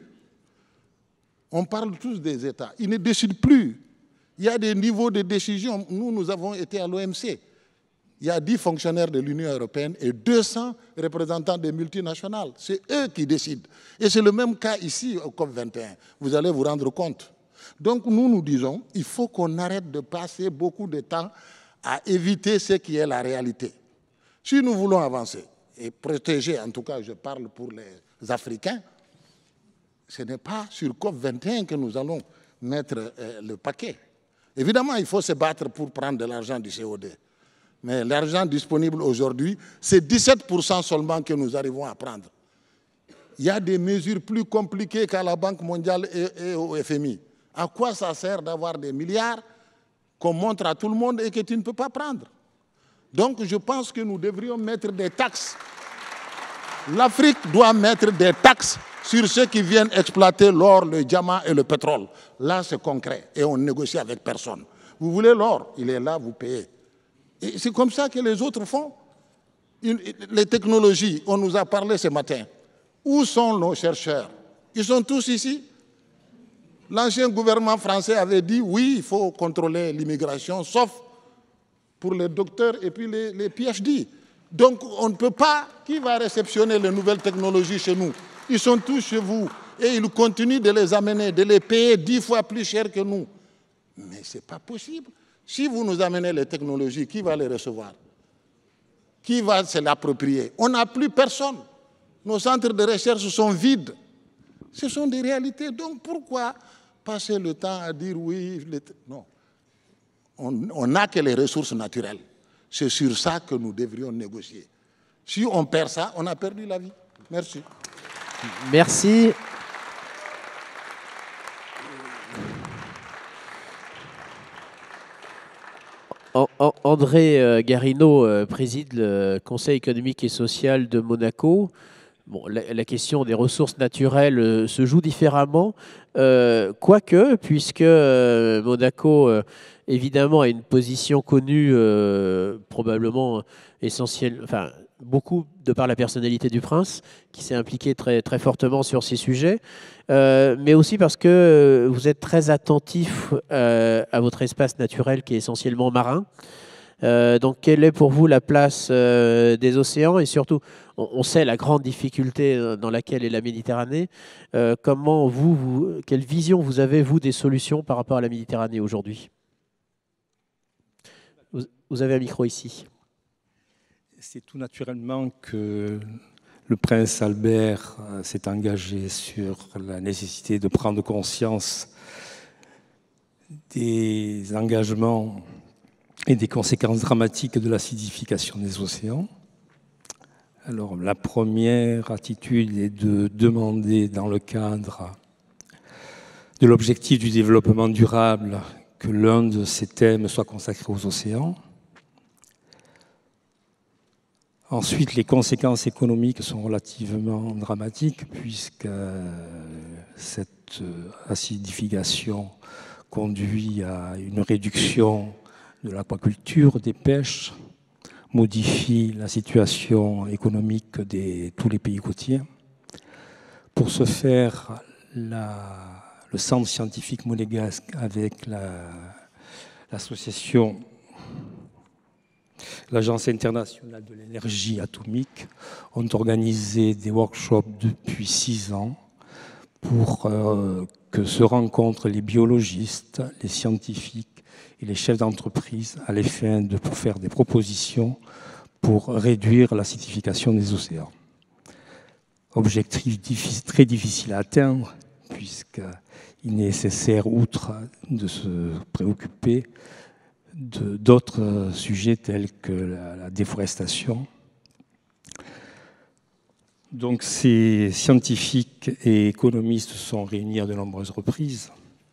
On parle tous des États, ils ne décident plus. Il y a des niveaux de décision. Nous avons été à l'OMC. Il y a 10 fonctionnaires de l'Union européenne et 200 représentants des multinationales. C'est eux qui décident. Et c'est le même cas ici au COP21. Vous allez vous rendre compte. Donc nous disons, il faut qu'on arrête de passer beaucoup de temps à éviter ce qui est la réalité. Si nous voulons avancer et protéger, en tout cas je parle pour les Africains, ce n'est pas sur COP21 que nous allons mettre le paquet. Évidemment, il faut se battre pour prendre de l'argent du CO2. Mais l'argent disponible aujourd'hui, c'est 17% seulement que nous arrivons à prendre. Il y a des mesures plus compliquées qu'à la Banque mondiale et au FMI. À quoi ça sert d'avoir des milliards qu'on montre à tout le monde et que tu ne peux pas prendre? Donc je pense que nous devrions mettre des taxes. L'Afrique doit mettre des taxes sur ceux qui viennent exploiter l'or, le diamant et le pétrole. Là, c'est concret et on négocie avec personne. Vous voulez l'or, il est là, vous payez. Et c'est comme ça que les autres font. Les technologies, on nous a parlé ce matin. Où sont nos chercheurs? Ils sont tous ici. L'ancien gouvernement français avait dit oui, il faut contrôler l'immigration, sauf pour les docteurs et puis les PhD. Donc on ne peut pas. Qui va réceptionner les nouvelles technologies chez nous? Ils sont tous chez vous et ils continuent de les amener, de les payer 10 fois plus cher que nous. Mais ce n'est pas possible. Si vous nous amenez les technologies, qui va les recevoir? Qui va se l'approprier? On n'a plus personne. Nos centres de recherche sont vides. Ce sont des réalités. Donc pourquoi passer le temps à dire oui? Non. On n'a que les ressources naturelles. C'est sur ça que nous devrions négocier. Si on perd ça, on a perdu la vie. Merci. Merci. André Garino préside le Conseil économique et social de Monaco. Bon, la question des ressources naturelles se joue différemment, quoique, puisque Monaco, évidemment, a une position connue, probablement essentielle, enfin, beaucoup de par la personnalité du prince, qui s'est impliqué très, très fortement sur ces sujets, mais aussi parce que vous êtes très attentif à votre espace naturel qui est essentiellement marin. Donc, quelle est pour vous la place des océans? Et surtout, on sait la grande difficulté dans laquelle est la Méditerranée. Comment quelle vision vous avez, vous, des solutions par rapport à la Méditerranée aujourd'hui? Vous avez un micro ici. C'est tout naturellement que le prince Albert s'est engagé sur la nécessité de prendre conscience des engagements et des conséquences dramatiques de l'acidification des océans. Alors, la première attitude est de demander, dans le cadre de l'objectif du développement durable, que l'un de ces thèmes soit consacré aux océans. Ensuite, les conséquences économiques sont relativement dramatiques, puisque cette acidification conduit à une réduction de l'aquaculture, des pêches, modifie la situation économique de tous les pays côtiers. Pour ce faire, le centre scientifique monégasque avec l'association, l'Agence internationale de l'énergie atomique ont organisé des workshops depuis 6 ans pour que se rencontrent les biologistes, les scientifiques et les chefs d'entreprise à les fins de faire des propositions pour réduire l'acidification des océans. Objectif très difficile à atteindre, puisqu'il est nécessaire, outre de se préoccuper d'autres sujets tels que la déforestation. Donc ces scientifiques et économistes sont réunis à de nombreuses reprises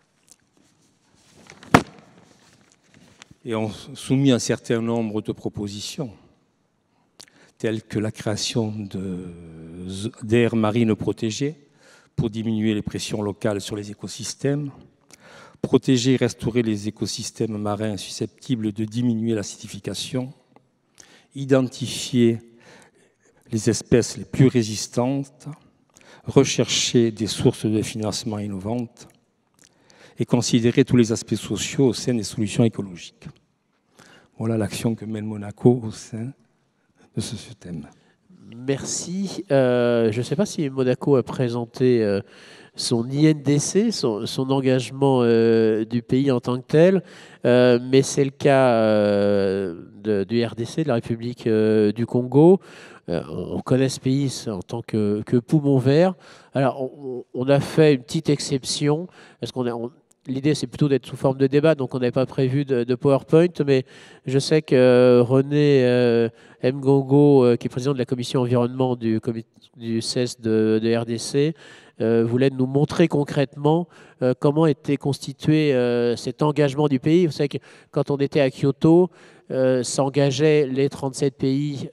et ont soumis un certain nombre de propositions, telles que la création d'aires marines protégées pour diminuer les pressions locales sur les écosystèmes, protéger et restaurer les écosystèmes marins susceptibles de diminuer l'acidification, identifier les espèces les plus résistantes, rechercher des sources de financement innovantes et considérer tous les aspects sociaux au sein des solutions écologiques. Voilà l'action que mène Monaco au sein de ce thème. Merci. Je ne sais pas si Monaco a présenté son INDC, son engagement du pays en tant que tel, mais c'est le cas du RDC, de la République du Congo. On connaît ce pays en tant que poumon vert. Alors, on a fait une petite exception, parce l'idée, c'est plutôt d'être sous forme de débat, donc on n'avait pas prévu de PowerPoint, mais je sais que René Mgongo, qui est président de la commission environnement du CES de RDC, voulait nous montrer concrètement comment était constitué cet engagement du pays. Vous savez que quand on était à Kyoto, s'engageaient les 37 pays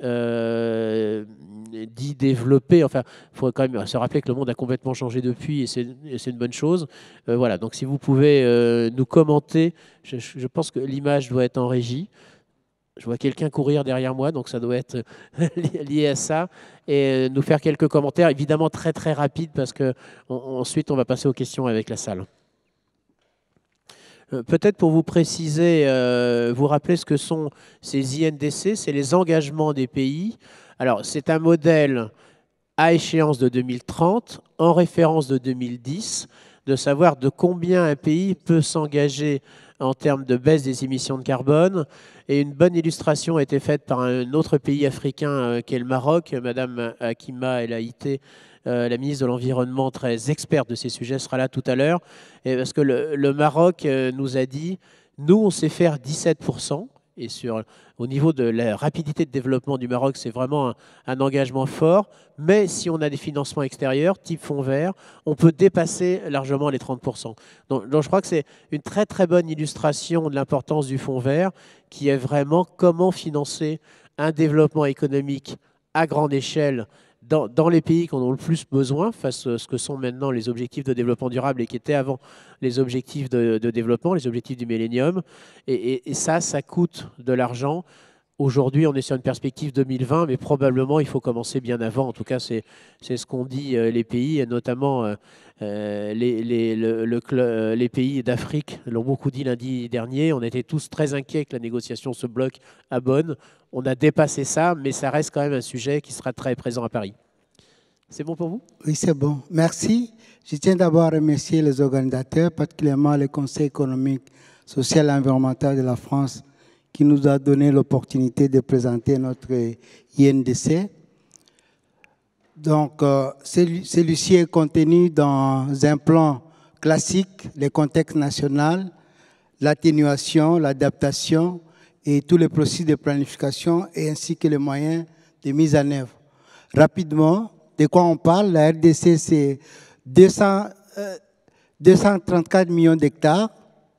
dits développés. Enfin, il faut quand même se rappeler que le monde a complètement changé depuis, et c'est une bonne chose. Voilà, donc si vous pouvez nous commenter, je pense que l'image doit être en régie. Je vois quelqu'un courir derrière moi, donc ça doit être lié à ça. Et nous faire quelques commentaires, évidemment très très rapides, parce qu'ensuite on va passer aux questions avec la salle. Peut-être pour vous préciser, vous rappeler ce que sont ces INDC, c'est les engagements des pays. Alors c'est un modèle à échéance de 2030, en référence de 2010, de savoir de combien un pays peut s'engager en termes de baisse des émissions de carbone. Et une bonne illustration a été faite par un autre pays africain qui est le Maroc. Madame Hakima El Haïté, la ministre de l'Environnement, très experte de ces sujets, sera là tout à l'heure. Parce que le Maroc nous a dit, nous, on sait faire 17%. Et au niveau de la rapidité de développement du Maroc, c'est vraiment un engagement fort. Mais si on a des financements extérieurs, type fonds verts, on peut dépasser largement les 30%. Donc je crois que c'est une très très bonne illustration de l'importance du fonds vert, qui est vraiment comment financer un développement économique à grande échelle dans les pays qui en ont le plus besoin, face à ce que sont maintenant les objectifs de développement durable et qui étaient avant les objectifs de développement, les objectifs du millénium. Et ça coûte de l'argent. Aujourd'hui, on est sur une perspective 2020, mais probablement, il faut commencer bien avant. En tout cas, c'est ce qu'ont dit les pays, et notamment les pays d'Afrique l'ont beaucoup dit lundi dernier. On était tous très inquiets que la négociation se bloque à Bonn. On a dépassé ça, mais ça reste quand même un sujet qui sera très présent à Paris. C'est bon pour vous? Oui, c'est bon. Merci. Je tiens d'abord à remercier les organisateurs, particulièrement le Conseil économique, social et environnemental de la France, qui nous a donné l'opportunité de présenter notre INDC. Donc, celui-ci est contenu dans un plan classique, le contexte national, l'atténuation, l'adaptation et tous les processus de planification, et ainsi que les moyens de mise en œuvre. Rapidement, de quoi on parle? La RDC, c'est 234 millions d'hectares,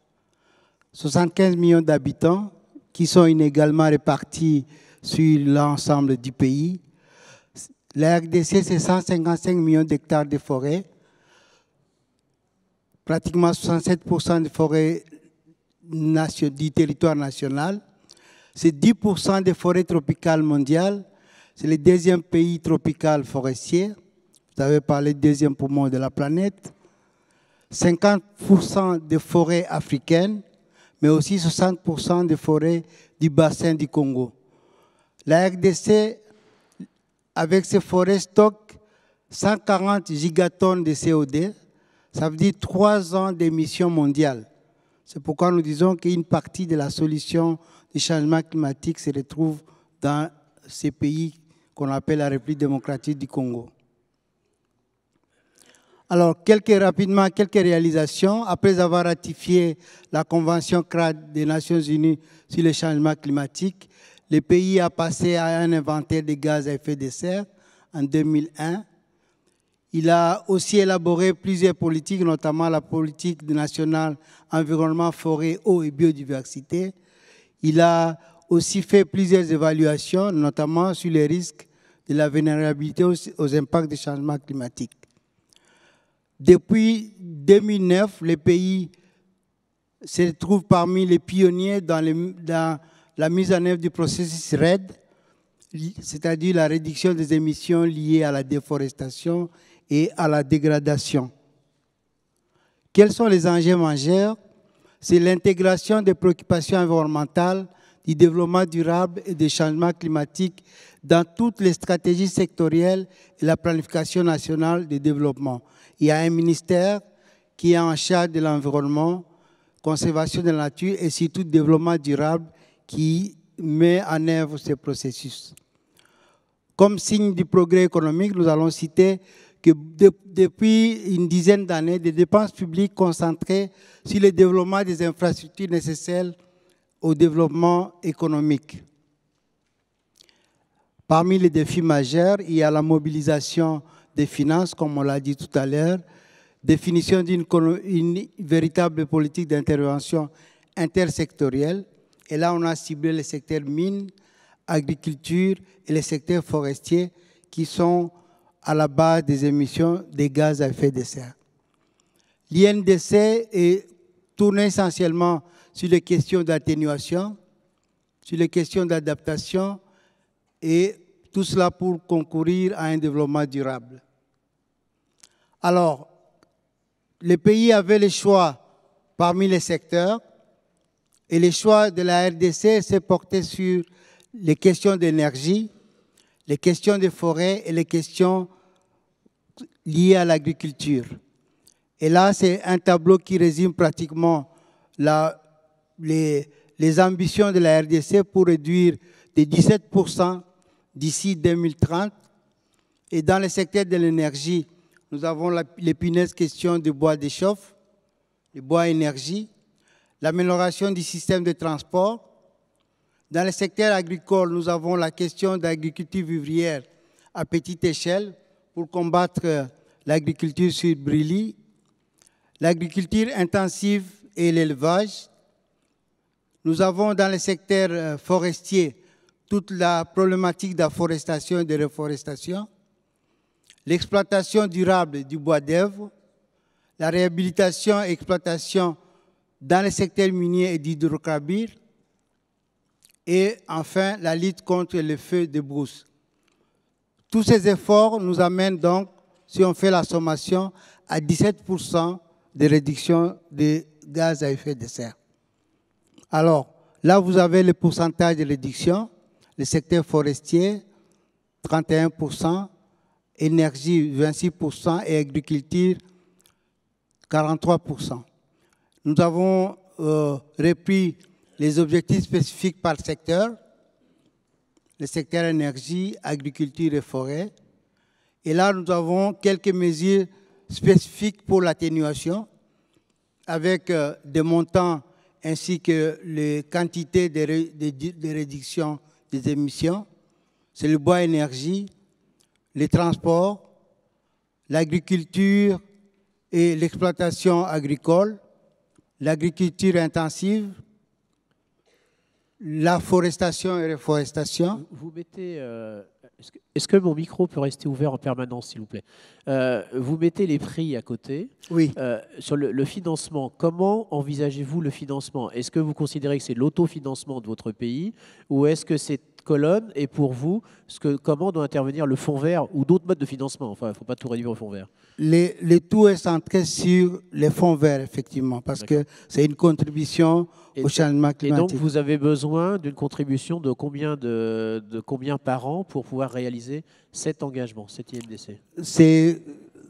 75 millions d'habitants, qui sont inégalement répartis sur l'ensemble du pays. La RDC, c'est 155 millions d'hectares de forêts, pratiquement 67% de forêts du territoire national. C'est 10% des forêts tropicales mondiales. C'est le deuxième pays tropical forestier. Vous avez parlé du deuxième poumon de la planète. 50% des forêts africaines, mais aussi 60% des forêts du bassin du Congo. La RDC, avec ses forêts, stocke 140 gigatonnes de CO2, Ça veut dire 3 ans d'émissions mondiales. C'est pourquoi nous disons qu'une partie de la solution du changement climatique se retrouve dans ces pays qu'on appelle la République démocratique du Congo. Alors, rapidement, quelques réalisations. Après avoir ratifié la Convention CRAD des Nations Unies sur le changement climatique, le pays a passé à un inventaire des gaz à effet de serre en 2001. Il a aussi élaboré plusieurs politiques, notamment la politique nationale environnement, forêt, eau et biodiversité. Il a aussi fait plusieurs évaluations, notamment sur les risques de la vulnérabilité aux impacts du changement climatique. Depuis 2009, le pays se trouve parmi les pionniers dans la mise en œuvre du processus REDD, c'est-à-dire la réduction des émissions liées à la déforestation et à la dégradation. Quels sont les enjeux majeurs? C'est l'intégration des préoccupations environnementales, du développement durable et des changements climatiques dans toutes les stratégies sectorielles et la planification nationale de développement. Il y a un ministère qui est en charge de l'environnement, conservation de la nature et surtout développement durable qui met en œuvre ces processus. Comme signe du progrès économique, nous allons citer que depuis une dizaine d'années, des dépenses publiques concentrées sur le développement des infrastructures nécessaires au développement économique. Parmi les défis majeurs, il y a la mobilisation des finances, comme on l'a dit tout à l'heure, définition d'une véritable politique d'intervention intersectorielle. Et là, on a ciblé les secteurs mines, agriculture et les secteurs forestiers qui sont à la base des émissions des gaz à effet de serre. L'INDC est tourné essentiellement sur les questions d'atténuation, sur les questions d'adaptation et tout cela pour concourir à un développement durable. Alors, le pays avait le choix parmi les secteurs et le choix de la RDC s'est porté sur les questions d'énergie, les questions de forêt et les questions liées à l'agriculture. Et là, c'est un tableau qui résume pratiquement les ambitions de la RDC pour réduire de 17% d'ici 2030. Et dans le secteur de l'énergie, nous avons l'épineuse question du bois de chauffe, du bois énergie, l'amélioration du système de transport. Dans le secteur agricole, nous avons la question d'agriculture vivrière à petite échelle pour combattre l'agriculture sur brûlis, l'agriculture intensive et l'élevage. Nous avons dans le secteur forestier toute la problématique d'afforestation et de reforestation, l'exploitation durable du bois d'œuvre, la réhabilitation et exploitation dans le secteur minier et d'hydrocarbures, et enfin la lutte contre les feux de brousse. Tous ces efforts nous amènent donc, si on fait la sommation, à 17% de réduction des gaz à effet de serre. Alors, là, vous avez le pourcentage de réduction, le secteur forestier, 31%, énergie, 26%, et agriculture, 43%. Nous avons repris les objectifs spécifiques par secteur, le secteur énergie, agriculture et forêt. Et là, nous avons quelques mesures spécifiques pour l'atténuation, avec des montants ainsi que les quantités de réduction des émissions. C'est le bois énergie, les transports, l'agriculture et l'exploitation agricole, l'agriculture intensive, la forestation et reforestation. Vous mettez... Est-ce que mon micro peut rester ouvert en permanence, s'il vous plaît? Vous mettez les prix à côté. Oui. Sur le financement, comment envisagez-vous le financement? Est-ce que vous considérez que c'est l'autofinancement de votre pays ou est-ce que cette colonne est pour vous comment doit intervenir le fonds vert ou d'autres modes de financement? Enfin, il ne faut pas tout réduire au fonds vert. Le tout est centré sur les fonds verts, effectivement, parce que c'est une contribution au changement climatique. Et donc, vous avez besoin d'une contribution de combien par an pour pouvoir réaliser cet engagement, cet INDC?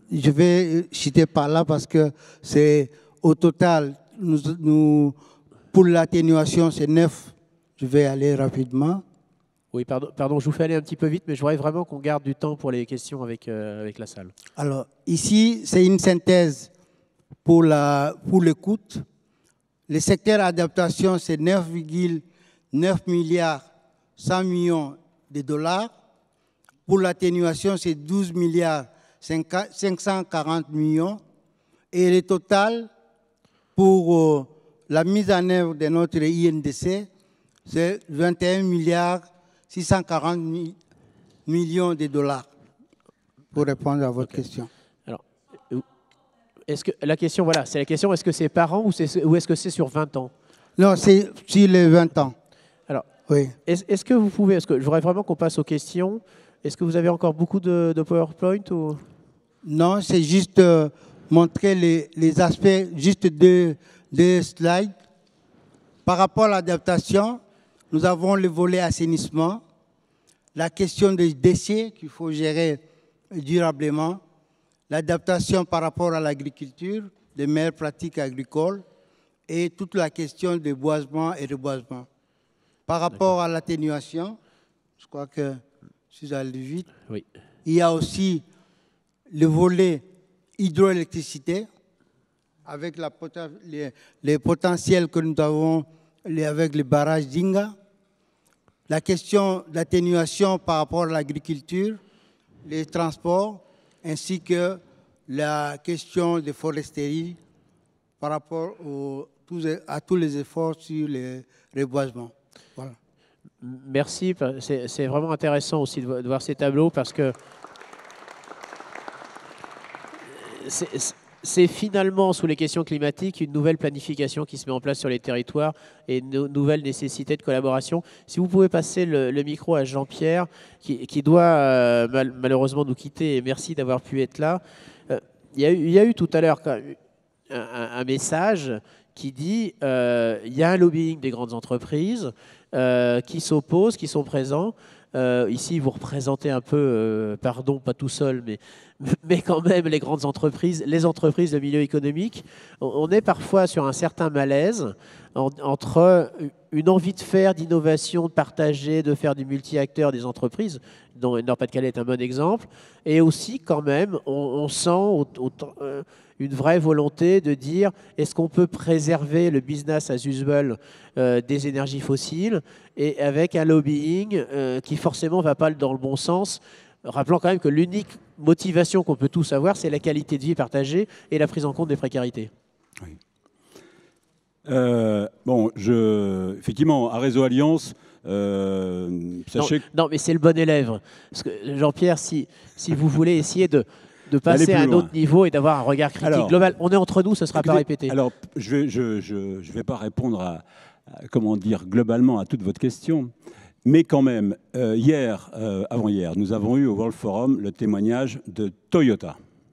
je vais citer par là parce que c'est au total, pour l'atténuation, c'est 9. Je vais aller rapidement. Oui, pardon, je vous fais aller un petit peu vite, mais je voudrais vraiment qu'on garde du temps pour les questions avec la salle. Alors, ici, c'est une synthèse pour l'écoute. Le secteur adaptation, c'est 9,9 milliards 100 millions de dollars. Pour l'atténuation, c'est 12 milliards 540 millions. Et le total pour la mise en œuvre de notre INDC, c'est 21 milliards 640 millions de dollars, pour répondre à votre question. Alors, la question, voilà, c'est la question, est-ce que c'est par an ou est-ce que c'est sur 20 ans? Non, c'est sur les 20 ans. Alors, oui. Est-ce que vous pouvez, je voudrais vraiment qu'on passe aux questions. Est-ce que vous avez encore beaucoup de PowerPoint ou... Non, c'est juste montrer les aspects, juste deux slides. Par rapport à l'adaptation, nous avons le volet assainissement, la question des déchets qu'il faut gérer durablement, l'adaptation par rapport à l'agriculture, les meilleures pratiques agricoles et toute la question de boisement et reboisement. Par rapport à l'atténuation, je crois que je suis allé vite, oui. Il y a aussi le volet hydroélectricité avec les potentiels que nous avons avec les barrages d'Inga, la question d'atténuation par rapport à l'agriculture, les transports, ainsi que la question des foresteries par rapport à tous les efforts sur les reboisements. Voilà. Merci, c'est vraiment intéressant aussi de voir ces tableaux parce que c'est finalement, sous les questions climatiques, une nouvelle planification qui se met en place sur les territoires et une nouvelle nécessité de collaboration. Si vous pouvez passer le micro à Jean-Pierre, qui doit malheureusement nous quitter, et merci d'avoir pu être là. Il y a eu tout à l'heure un message qui dit il y a un lobbying des grandes entreprises qui s'opposent, qui sont présents. Ici, vous représentez un peu, pardon, pas tout seul, mais quand même les grandes entreprises, les entreprises de milieu économique. On est parfois sur un certain malaise entre une envie de faire, d'innovation, de partager, de faire du multi-acteur des entreprises, dont le Nord-Pas-de-Calais est un bon exemple, et aussi quand même, on sent une vraie volonté de dire est-ce qu'on peut préserver le business as usual des énergies fossiles et avec un lobbying qui forcément ne va pas dans le bon sens. Rappelant quand même que l'unique motivation qu'on peut tous avoir, c'est la qualité de vie partagée et la prise en compte des précarités. Oui. Effectivement, à Réseau Alliance, sachez non, mais c'est le bon élève. Parce que Jean-Pierre, si vous voulez essayer de passer à un autre niveau et d'avoir un regard critique global, on est entre nous, ce ne sera pas répété. Alors, je vais pas répondre comment dire, globalement à toute votre question. Mais quand même, avant-hier, nous avons eu au World Forum le témoignage de Toyota,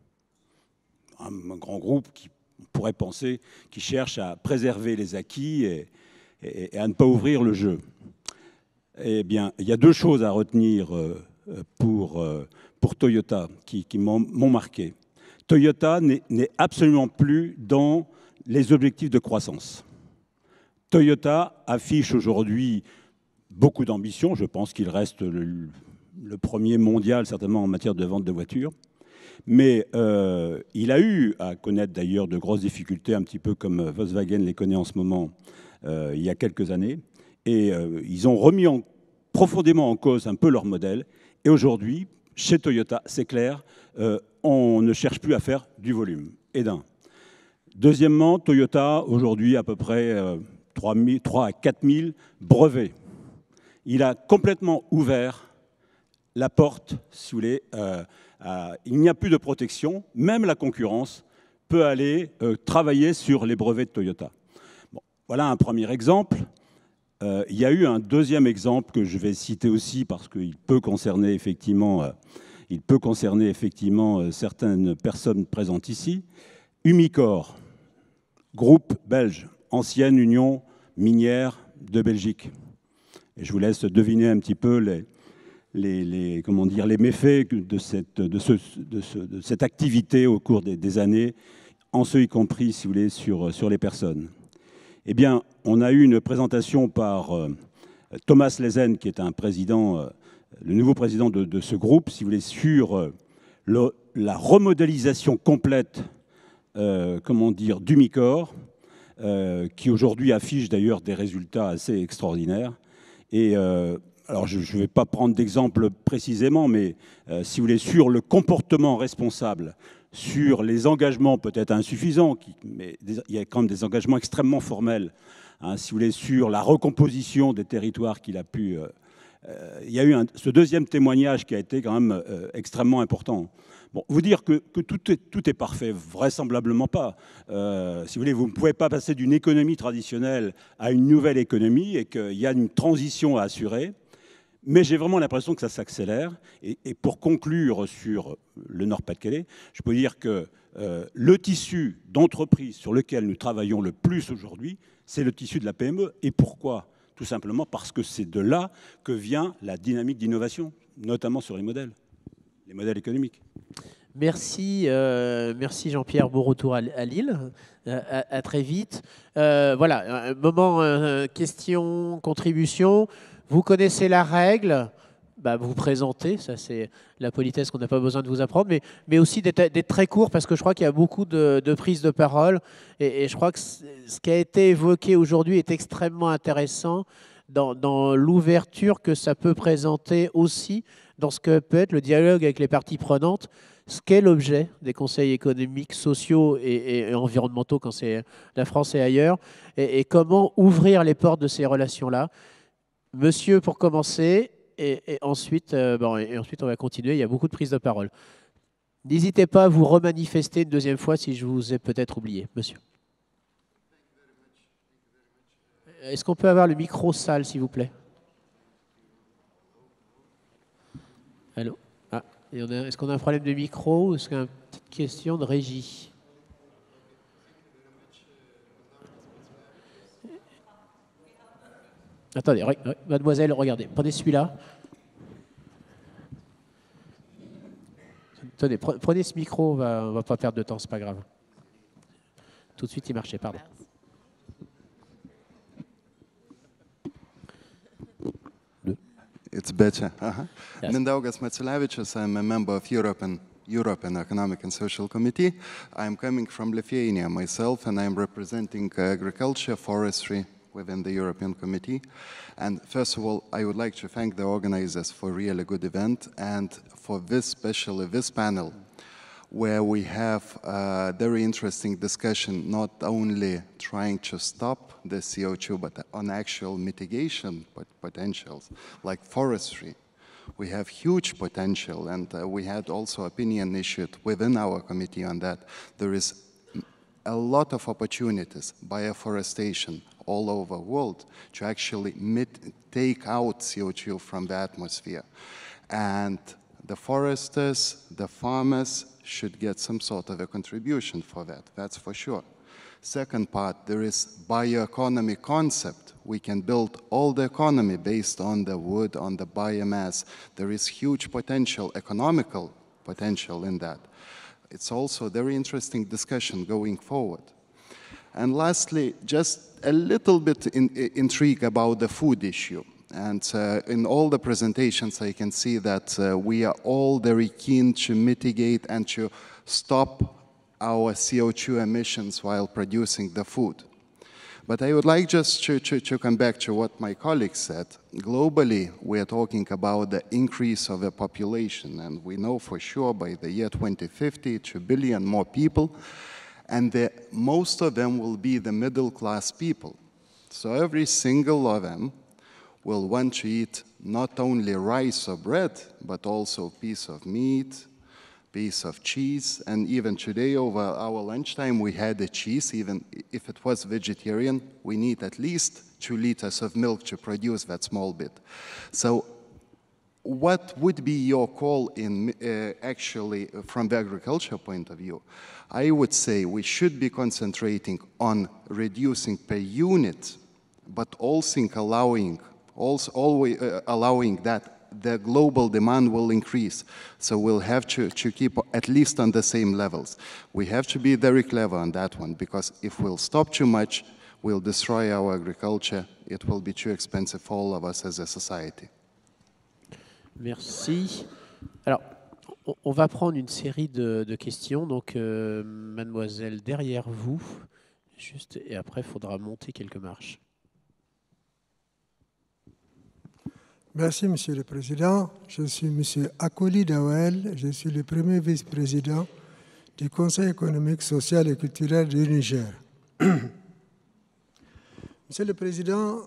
un grand groupe qui pourrait penser, qui cherche à préserver les acquis et à ne pas ouvrir le jeu. Eh bien, il y a deux choses à retenir pour Toyota qui m'ont marqué. Toyota n'est absolument plus dans les objectifs de croissance. Toyota affiche aujourd'hui beaucoup d'ambition. Je pense qu'il reste le premier mondial, certainement, en matière de vente de voitures. Mais il a eu à connaître d'ailleurs de grosses difficultés, un petit peu comme Volkswagen les connaît en ce moment, il y a quelques années. Et ils ont remis profondément en cause un peu leur modèle. Et aujourd'hui, chez Toyota, c'est clair, on ne cherche plus à faire du volume. Et d'un. Deuxièmement, Toyota, aujourd'hui, à peu près 3 à 4 000 brevets. Il a complètement ouvert la porte, si vous voulez. Il n'y a plus de protection. Même la concurrence peut aller travailler sur les brevets de Toyota. Bon, voilà un premier exemple. Il y a eu un deuxième exemple que je vais citer aussi parce qu'il peut concerner effectivement, certaines personnes présentes ici. Umicore, groupe belge, ancienne union minière de Belgique. Et je vous laisse deviner un petit peu comment dire, les méfaits de cette activité au cours des années, en ce y compris, si vous voulez, sur les personnes. Eh bien, on a eu une présentation par Thomas Lezen, qui est un président, le nouveau président de ce groupe, si vous voulez, sur la remodélisation complète, comment dire, du MICOR, qui aujourd'hui affiche d'ailleurs des résultats assez extraordinaires. Et alors, je ne vais pas prendre d'exemple précisément, mais si vous voulez, sur le comportement responsable, sur les engagements peut-être insuffisants, mais il y a quand même des engagements extrêmement formels, hein, si vous voulez, sur la recomposition des territoires qu'il a pu... il y a eu ce deuxième témoignage qui a été quand même extrêmement important. Bon, vous dire que tout est parfait, vraisemblablement pas. Si vous voulez, vous ne pouvez pas passer d'une économie traditionnelle à une nouvelle économie et qu'il y a une transition à assurer. Mais j'ai vraiment l'impression que ça s'accélère. Et pour conclure sur le Nord-Pas-de-Calais, je peux dire que le tissu d'entreprise sur lequel nous travaillons le plus aujourd'hui, c'est le tissu de la PME. Et pourquoi ? Tout simplement parce que c'est de là que vient la dynamique d'innovation, notamment sur les modèles économiques. Merci, merci Jean-Pierre, bon retour à Lille, à très vite. Voilà, un moment question, contribution. Vous connaissez la règle, bah, vous vous présentez, ça c'est la politesse qu'on n'a pas besoin de vous apprendre, mais aussi d'être très court parce que je crois qu'il y a beaucoup de prises de parole et je crois que ce qui a été évoqué aujourd'hui est extrêmement intéressant dans l'ouverture que ça peut présenter aussi dans ce que peut être le dialogue avec les parties prenantes, ce qu'est l'objet des conseils économiques, sociaux et environnementaux quand c'est la France et ailleurs, et comment ouvrir les portes de ces relations-là. Monsieur, pour commencer, et ensuite on va continuer, il y a beaucoup de prises de parole. N'hésitez pas à vous remanifester une deuxième fois si je vous ai peut-être oublié. Monsieur. Est-ce qu'on peut avoir le micro sale, s'il vous plaît? Allô? Ah, est-ce qu'on a un problème de micro ou est-ce qu'il y a une petite question de régie? Attendez, mademoiselle, regardez, prenez celui-là. Attendez, prenez ce micro, on va pas perdre de temps, c'est pas grave. Tout de suite, il marchait, pardon. It's better. Yes. Mindaugas Maciulevičius, I'm a member of European Economic and Social Committee. I'm coming from Lithuania myself, and I'm representing agriculture, forestry within the European Committee. And first of all, I would like to thank the organizers for a really good event and for this, especially this panel, where we have a very interesting discussion, not only trying to stop the CO2, but on actual mitigation potentials, like forestry. We have huge potential, and we had also opinion issued within our committee on that. There is a lot of opportunities, bioforestation all over the world, to actually take out CO2 from the atmosphere. And the foresters, the farmers should get some sort of a contribution for that, that's for sure. Second part, there is bioeconomy concept. We can build all the economy based on the wood, on the biomass. There is huge potential, economical potential in that. It's also a very interesting discussion going forward. And lastly, just a little bit intrigue about the food issue. And in all the presentations, I can see that we are all very keen to mitigate and to stop our CO2 emissions while producing the food. But I would like just to come back to what my colleague said. Globally, we are talking about the increase of the population, and we know for sure by the year 2050, 2 billion more people, and most of them will be the middle-class people. So every single of them will want to eat not only rice or bread, but also a piece of meat, piece of cheese, and even today over our lunchtime we had a cheese. Even if it was vegetarian, we need at least 2 liters of milk to produce that small bit. So what would be your call in actually from the agriculture point of view? I would say we should be concentrating on reducing per unit, but also allowing that the global demand will increase. So we'll have to keep at least on the same levels. We have to be very clever on that one, because if we'll stop too much, we'll destroy our agriculture. It will be too expensive for all of us as a society. Merci. Alors, on va prendre une série de questions. Donc, mademoiselle, derrière vous, juste, et après, il faudra monter quelques marches. Merci, Monsieur le Président. Je suis Monsieur Akoli Dawel. Je suis le premier vice-président du Conseil économique, social et culturel du Niger. Monsieur le Président,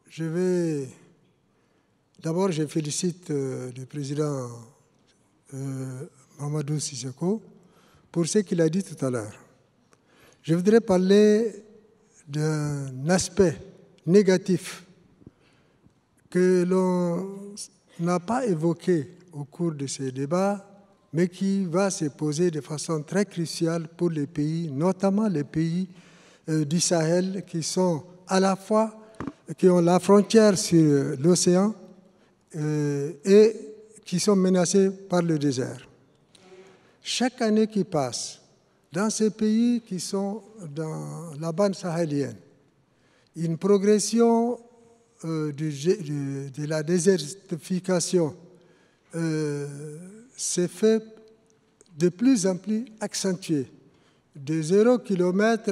d'abord, je félicite le président Mamadou Sissoko pour ce qu'il a dit tout à l'heure. Je voudrais parler d'un aspect négatif que l'on n'a pas évoqué au cours de ces débats, mais qui va se poser de façon très cruciale pour les pays, notamment les pays du Sahel, qui sont à la fois, qui ont la frontière sur l'océan et qui sont menacés par le désert. Chaque année qui passe, dans ces pays qui sont dans la bande sahélienne, une progression de la désertification s'est fait de plus en plus accentuée, de 0 km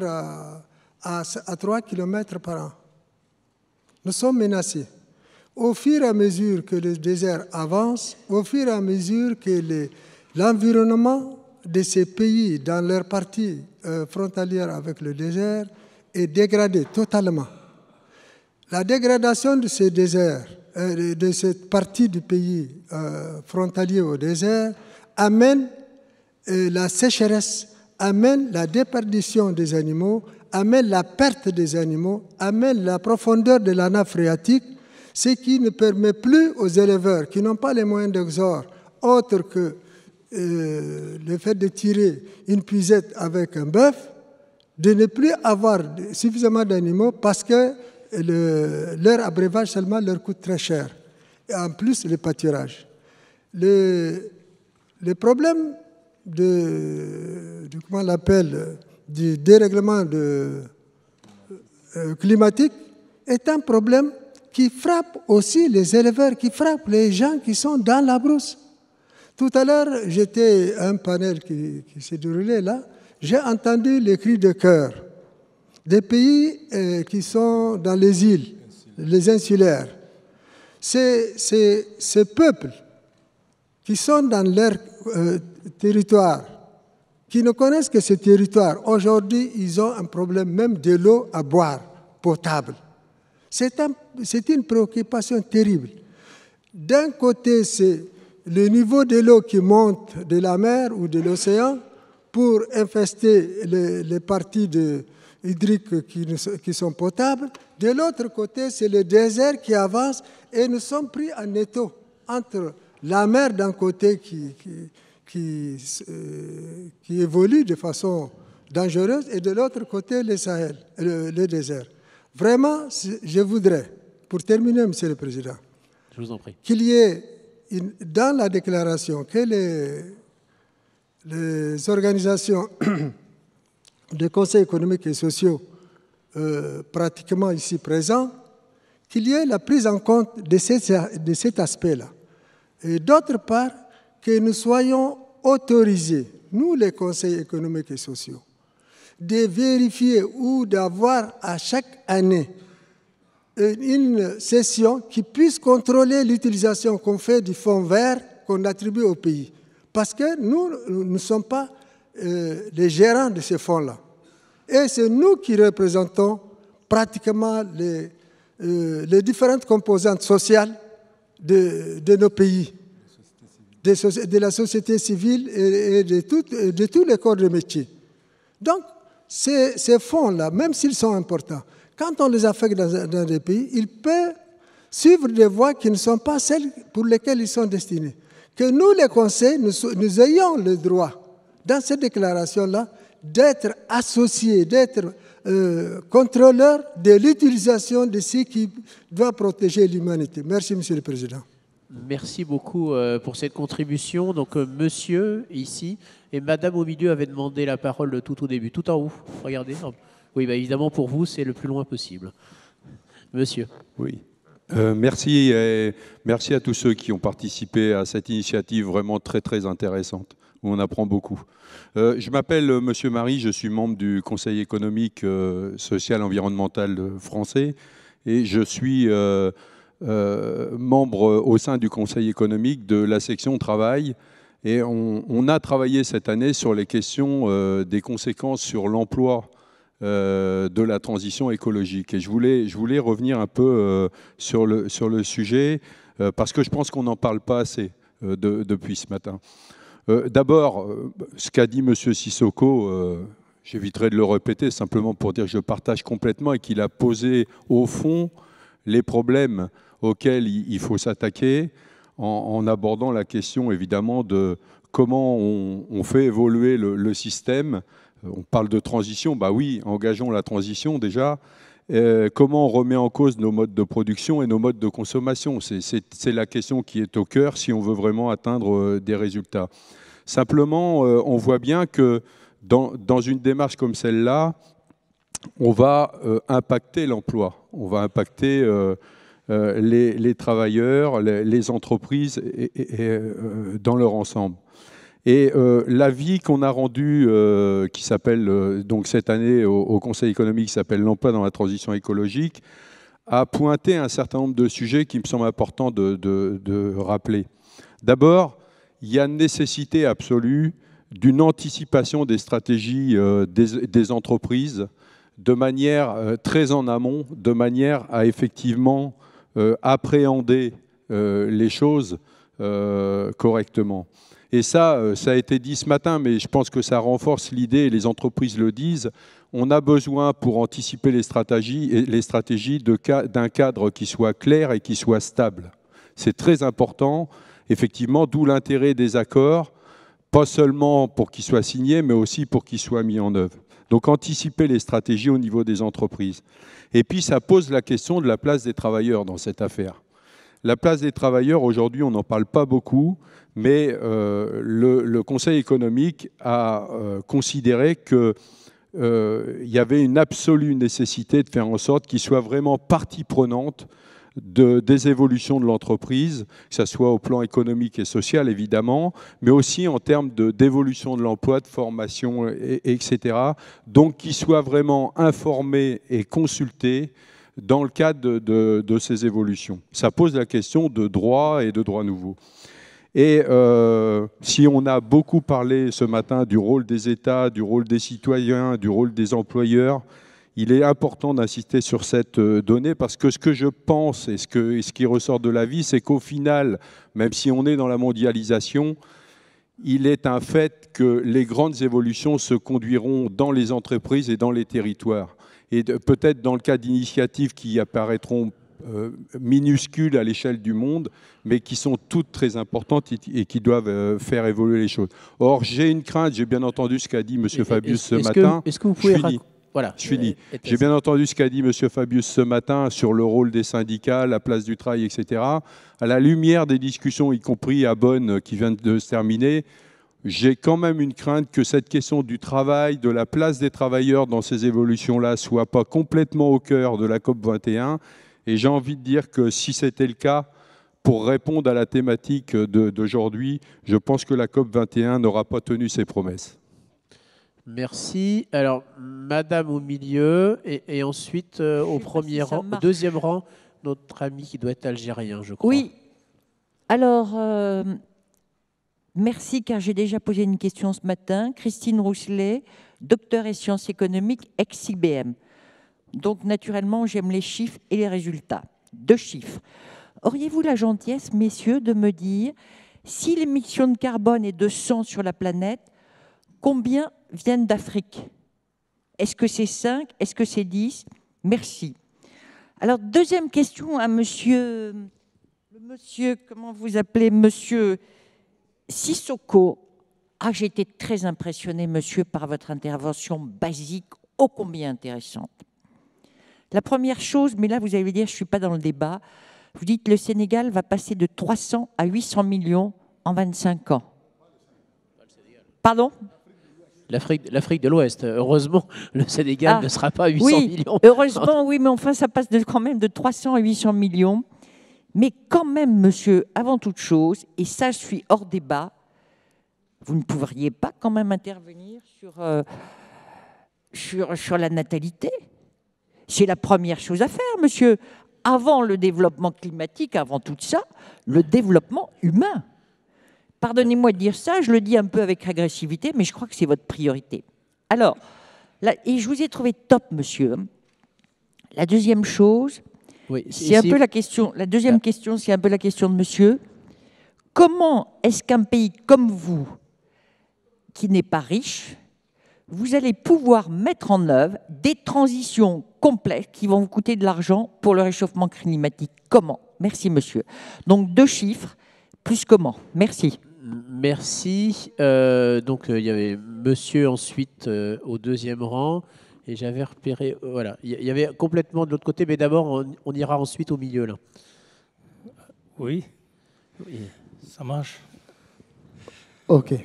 à 3 km par an. Nous sommes menacés. Au fur et à mesure que le désert avance, au fur et à mesure que l'environnement de ces pays dans leur partie frontalière avec le désert est dégradé totalement. La dégradation de ces déserts, de cette partie du pays frontalier au désert, amène la sécheresse, amène la déperdition des animaux, amène la perte des animaux, amène la profondeur de la nappe phréatique, ce qui ne permet plus aux éleveurs qui n'ont pas les moyens d'exor, autre que le fait de tirer une puisette avec un bœuf, de ne plus avoir suffisamment d'animaux parce que leur abrévage seulement leur coûte très cher. Et en plus, le pâturage. Le problème comment on l'appelle, du dérèglement climatique est un problème qui frappe aussi les éleveurs, qui frappe les gens qui sont dans la brousse. Tout à l'heure, j'étais à un panel qui s'est déroulé là, j'ai entendu les cris de cœur des pays qui sont dans les îles, les insulaires. Ces peuples qui sont dans leur territoire, qui ne connaissent que ce territoire, aujourd'hui, ils ont un problème même de l'eau à boire, potable. C'est une préoccupation terrible. D'un côté, c'est le niveau de l'eau qui monte de la mer ou de l'océan pour infester les parties hydriques qui sont potables. De l'autre côté, c'est le désert qui avance et nous sommes pris en étau entre la mer d'un côté qui évolue de façon dangereuse et de l'autre côté le Sahel, le désert. Vraiment, je voudrais, pour terminer, Monsieur le Président, je vous en prie, qu'il y ait dans la déclaration que les organisations des conseils économiques et sociaux pratiquement ici présents, qu'il y ait la prise en compte de cet aspect-là. Et d'autre part, que nous soyons autorisés, nous les conseils économiques et sociaux, de vérifier ou d'avoir à chaque année une session qui puisse contrôler l'utilisation qu'on fait du fonds vert qu'on attribue au pays. Parce que nous ne sommes pas les gérants de ces fonds-là. Et c'est nous qui représentons pratiquement les différentes composantes sociales de nos pays, de la société civile et de tous les corps de métier. Donc, ces fonds-là, même s'ils sont importants, quand on les affecte dans des pays, ils peuvent suivre des voies qui ne sont pas celles pour lesquelles ils sont destinés. Que nous, les conseils, nous ayons le droit, dans cette déclaration-là, d'être associés, d'être contrôleurs de l'utilisation de ce qui doit protéger l'humanité. Merci, Monsieur le Président. Merci beaucoup pour cette contribution. Donc, monsieur, ici, et madame au milieu avait demandé la parole tout au début, tout en haut. Regardez. Oui, bah, évidemment, pour vous, c'est le plus loin possible. Monsieur. Oui. Merci, merci à tous ceux qui ont participé à cette initiative vraiment très, très intéressante, où on apprend beaucoup. Je m'appelle Monsieur Marie, je suis membre du Conseil économique, social, environnemental français, et je suis membre au sein du Conseil économique de la section travail. Et on a travaillé cette année sur les questions des conséquences sur l'emploi de la transition écologique. Et je voulais revenir un peu sur le sujet, parce que je pense qu'on n'en parle pas assez depuis ce matin. D'abord, ce qu'a dit M. Sissoko, j'éviterai de le répéter, simplement pour dire que je partage complètement et qu'il a posé au fond les problèmes auxquels il faut s'attaquer en abordant la question évidemment de comment on fait évoluer le système. On parle de transition, bah oui, engageons la transition déjà. Comment on remet en cause nos modes de production et nos modes de consommation? C'est la question qui est au cœur si on veut vraiment atteindre des résultats. Simplement, on voit bien que dans une démarche comme celle-là, on va impacter l'emploi, on va impacter les travailleurs, les entreprises dans leur ensemble. Et l'avis qu'on a rendu, qui s'appelle donc cette année au Conseil économique, qui s'appelle l'emploi dans la transition écologique, a pointé un certain nombre de sujets qui me semblent importants de rappeler. D'abord, il y a une nécessité absolue d'une anticipation des stratégies des entreprises de manière très en amont, de manière à effectivement appréhender les choses correctement. Et ça a été dit ce matin, mais je pense que ça renforce l'idée, et les entreprises le disent, on a besoin pour anticiper les stratégies d'un cadre qui soit clair et qui soit stable. C'est très important, effectivement, d'où l'intérêt des accords, pas seulement pour qu'ils soient signés, mais aussi pour qu'ils soient mis en œuvre. Donc anticiper les stratégies au niveau des entreprises. Et puis ça pose la question de la place des travailleurs dans cette affaire. La place des travailleurs, aujourd'hui, on n'en parle pas beaucoup, mais le Conseil économique a considéré qu'il y avait une absolue nécessité de faire en sorte qu'ils soient vraiment partie prenante des évolutions de l'entreprise, que ce soit au plan économique et social, évidemment, mais aussi en termes d'évolution de l'emploi, de formation, etc. Donc, qu'ils soient vraiment informés et consultés dans le cadre de ces évolutions. Ça pose la question de droits et de droits nouveaux. Et si on a beaucoup parlé ce matin du rôle des États, du rôle des citoyens, du rôle des employeurs, il est important d'insister sur cette donnée parce que ce que je pense et ce qui ressort de l'avis, c'est qu'au final, même si on est dans la mondialisation, il est un fait que les grandes évolutions se conduiront dans les entreprises et dans les territoires. Et peut-être dans le cas d'initiatives qui apparaîtront minuscules à l'échelle du monde, mais qui sont toutes très importantes et qui doivent faire évoluer les choses. Or, j'ai une crainte, j'ai bien entendu ce qu'a dit M. Fabius ce matin. Est-ce que vous pouvez... Voilà. Je finis. J'ai bien entendu ce qu'a dit M. Fabius ce matin sur le rôle des syndicats, la place du travail, etc. À la lumière des discussions, y compris à Bonn, qui viennent de se terminer, j'ai quand même une crainte que cette question du travail, de la place des travailleurs dans ces évolutions-là, ne soit pas complètement au cœur de la COP21. Et j'ai envie de dire que si c'était le cas, pour répondre à la thématique d'aujourd'hui, je pense que la COP21 n'aura pas tenu ses promesses. Merci. Alors, madame au milieu, et ensuite au deuxième rang, notre ami qui doit être algérien, je crois. Oui. Alors, merci, car j'ai déjà posé une question ce matin. Christine Rousselet, docteur en sciences économiques, ex-IBM. Donc, naturellement, j'aime les chiffres et les résultats. 2 chiffres. Auriez-vous la gentillesse, messieurs, de me dire si l'émission de carbone est de 100 sur la planète, combien viennent d'Afrique? Est-ce que c'est 5? Est-ce que c'est 10? Merci. Alors, deuxième question à monsieur, comment vous appelez, monsieur Sissoko. Ah, j'ai été très impressionnée, monsieur, par votre intervention basique, ô combien intéressante. La première chose, mais là, vous allez dire, je ne suis pas dans le débat, Vous dites le Sénégal va passer de 300 à 800 millions en 25 ans. Pardon? L'Afrique de l'Ouest. Heureusement, le Sénégal ne sera pas à 800 millions. Heureusement, oui, mais enfin, ça passe quand même de 300 à 800 millions. Mais quand même, monsieur, avant toute chose, et ça, je suis hors débat, vous ne pourriez pas quand même intervenir sur la natalité? C'est la première chose à faire, monsieur. Avant le développement climatique, avant tout ça, le développement humain. Pardonnez-moi de dire ça, je le dis un peu avec agressivité, mais je crois que c'est votre priorité. Alors, et je vous ai trouvé top, monsieur. La deuxième chose, oui, c'est un peu la question. La deuxième question, c'est un peu la question de monsieur. Comment est-ce qu'un pays comme vous, qui n'est pas riche, vous allez pouvoir mettre en œuvre des transitions complexes qui vont vous coûter de l'argent pour le réchauffement climatique? Comment? Merci, monsieur. Donc, 2 chiffres, plus comment? Merci. Merci. Donc, il y avait monsieur ensuite au deuxième rang. Et j'avais repéré... voilà. Il y avait complètement de l'autre côté. Mais d'abord, on ira ensuite au milieu, là. Oui. Ça marche. OK.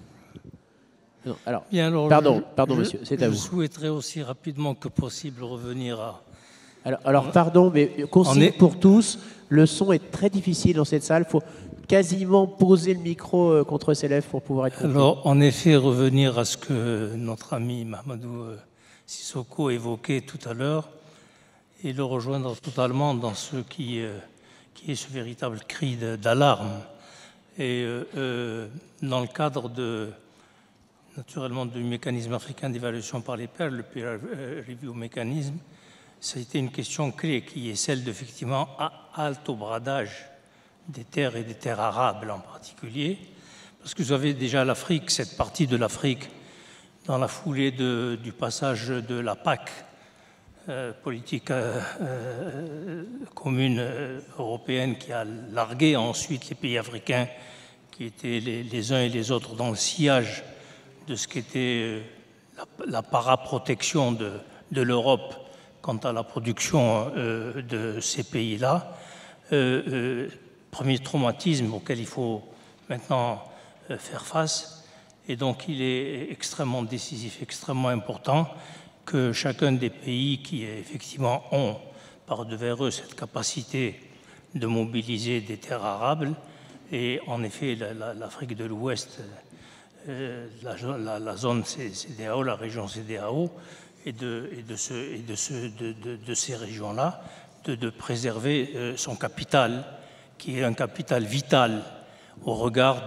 Non, alors, bien, alors, pardon, monsieur, c'est à vous. Je souhaiterais aussi rapidement que possible revenir à... Alors pardon, mais consigne pour tous, le son est très difficile dans cette salle. Il faut quasiment poser le micro contre ses lèvres pour pouvoir être compris. Alors, en effet, revenir à ce que notre ami Mahamadou Sissoko évoquait tout à l'heure et le rejoindre totalement dans ce qui est ce véritable cri d'alarme. Et dans le cadre naturellement du mécanisme africain d'évaluation par les pairs, le peer review mécanisme, ça a été une question clé qui est celle d'effectivement halte au bradage des terres et des terres arables en particulier, parce que vous avez déjà l'Afrique, cette partie de l'Afrique, dans la foulée du passage de la PAC, politique commune européenne, qui a largué ensuite les pays africains qui étaient les uns et les autres dans le sillage de ce qu'était la paraprotection de l'Europe quant à la production de ces pays-là. Premier traumatisme auquel il faut maintenant faire face. Et donc il est extrêmement décisif, extrêmement important que chacun des pays qui effectivement ont par devers eux cette capacité de mobiliser des terres arables, et en effet l'Afrique de l'Ouest, la zone CEDEAO, la région CEDEAO, et de ces régions-là, de préserver son capital, qui est un capital vital au regard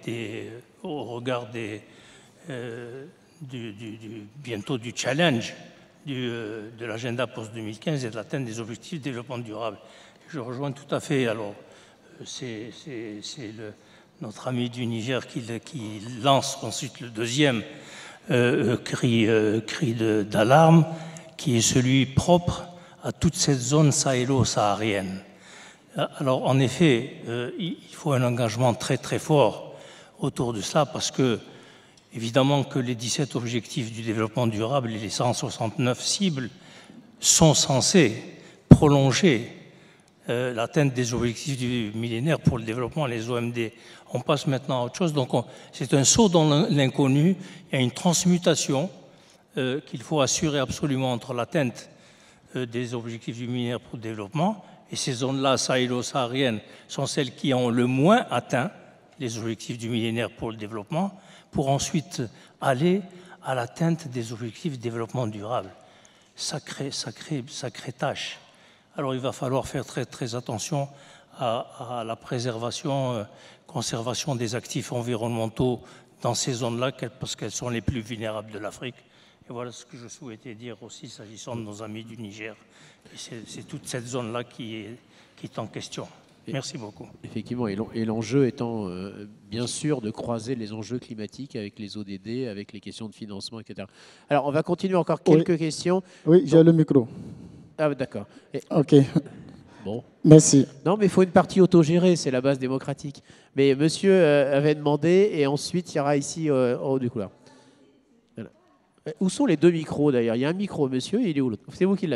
bientôt du challenge de l'agenda post-2015 et de l'atteinte des objectifs de développement durable. Je rejoins tout à fait. Alors, c'est notre ami du Niger qui lance ensuite le deuxième cri d'alarme, qui est celui propre à toute cette zone sahélo-saharienne. Alors, en effet, il faut un engagement très très fort autour de cela, parce que, évidemment, que les 17 objectifs du développement durable et les 169 cibles sont censés prolonger l'atteinte des objectifs du millénaire pour le développement, les OMD. On passe maintenant à autre chose. Donc, c'est un saut dans l'inconnu. Il y a une transmutation qu'il faut assurer absolument entre l'atteinte des objectifs du millénaire pour le développement, et ces zones-là, sahélo-sahariennes, sont celles qui ont le moins atteint les objectifs du millénaire pour le développement, pour ensuite aller à l'atteinte des objectifs de développement durable. Sacrée tâche. Alors il va falloir faire très, très attention à la préservation, conservation des actifs environnementaux dans ces zones-là, parce qu'elles sont les plus vulnérables de l'Afrique. Et voilà ce que je souhaitais dire aussi s'agissant de nos amis du Niger. C'est toute cette zone-là qui est en question. Merci beaucoup. Effectivement, et l'enjeu étant bien sûr de croiser les enjeux climatiques avec les ODD, avec les questions de financement, etc. Alors, on va continuer encore quelques questions. Oui, j'ai le micro. Ah, d'accord. OK. Bon. Merci. Non, mais il faut une partie autogérée, c'est la base démocratique. Mais monsieur avait demandé, et ensuite, il y aura ici, en haut du couloir. Voilà. Où sont les deux micros, d'ailleurs? Il y a un micro, monsieur, et il est où l'autre? C'est vous qui l'avez.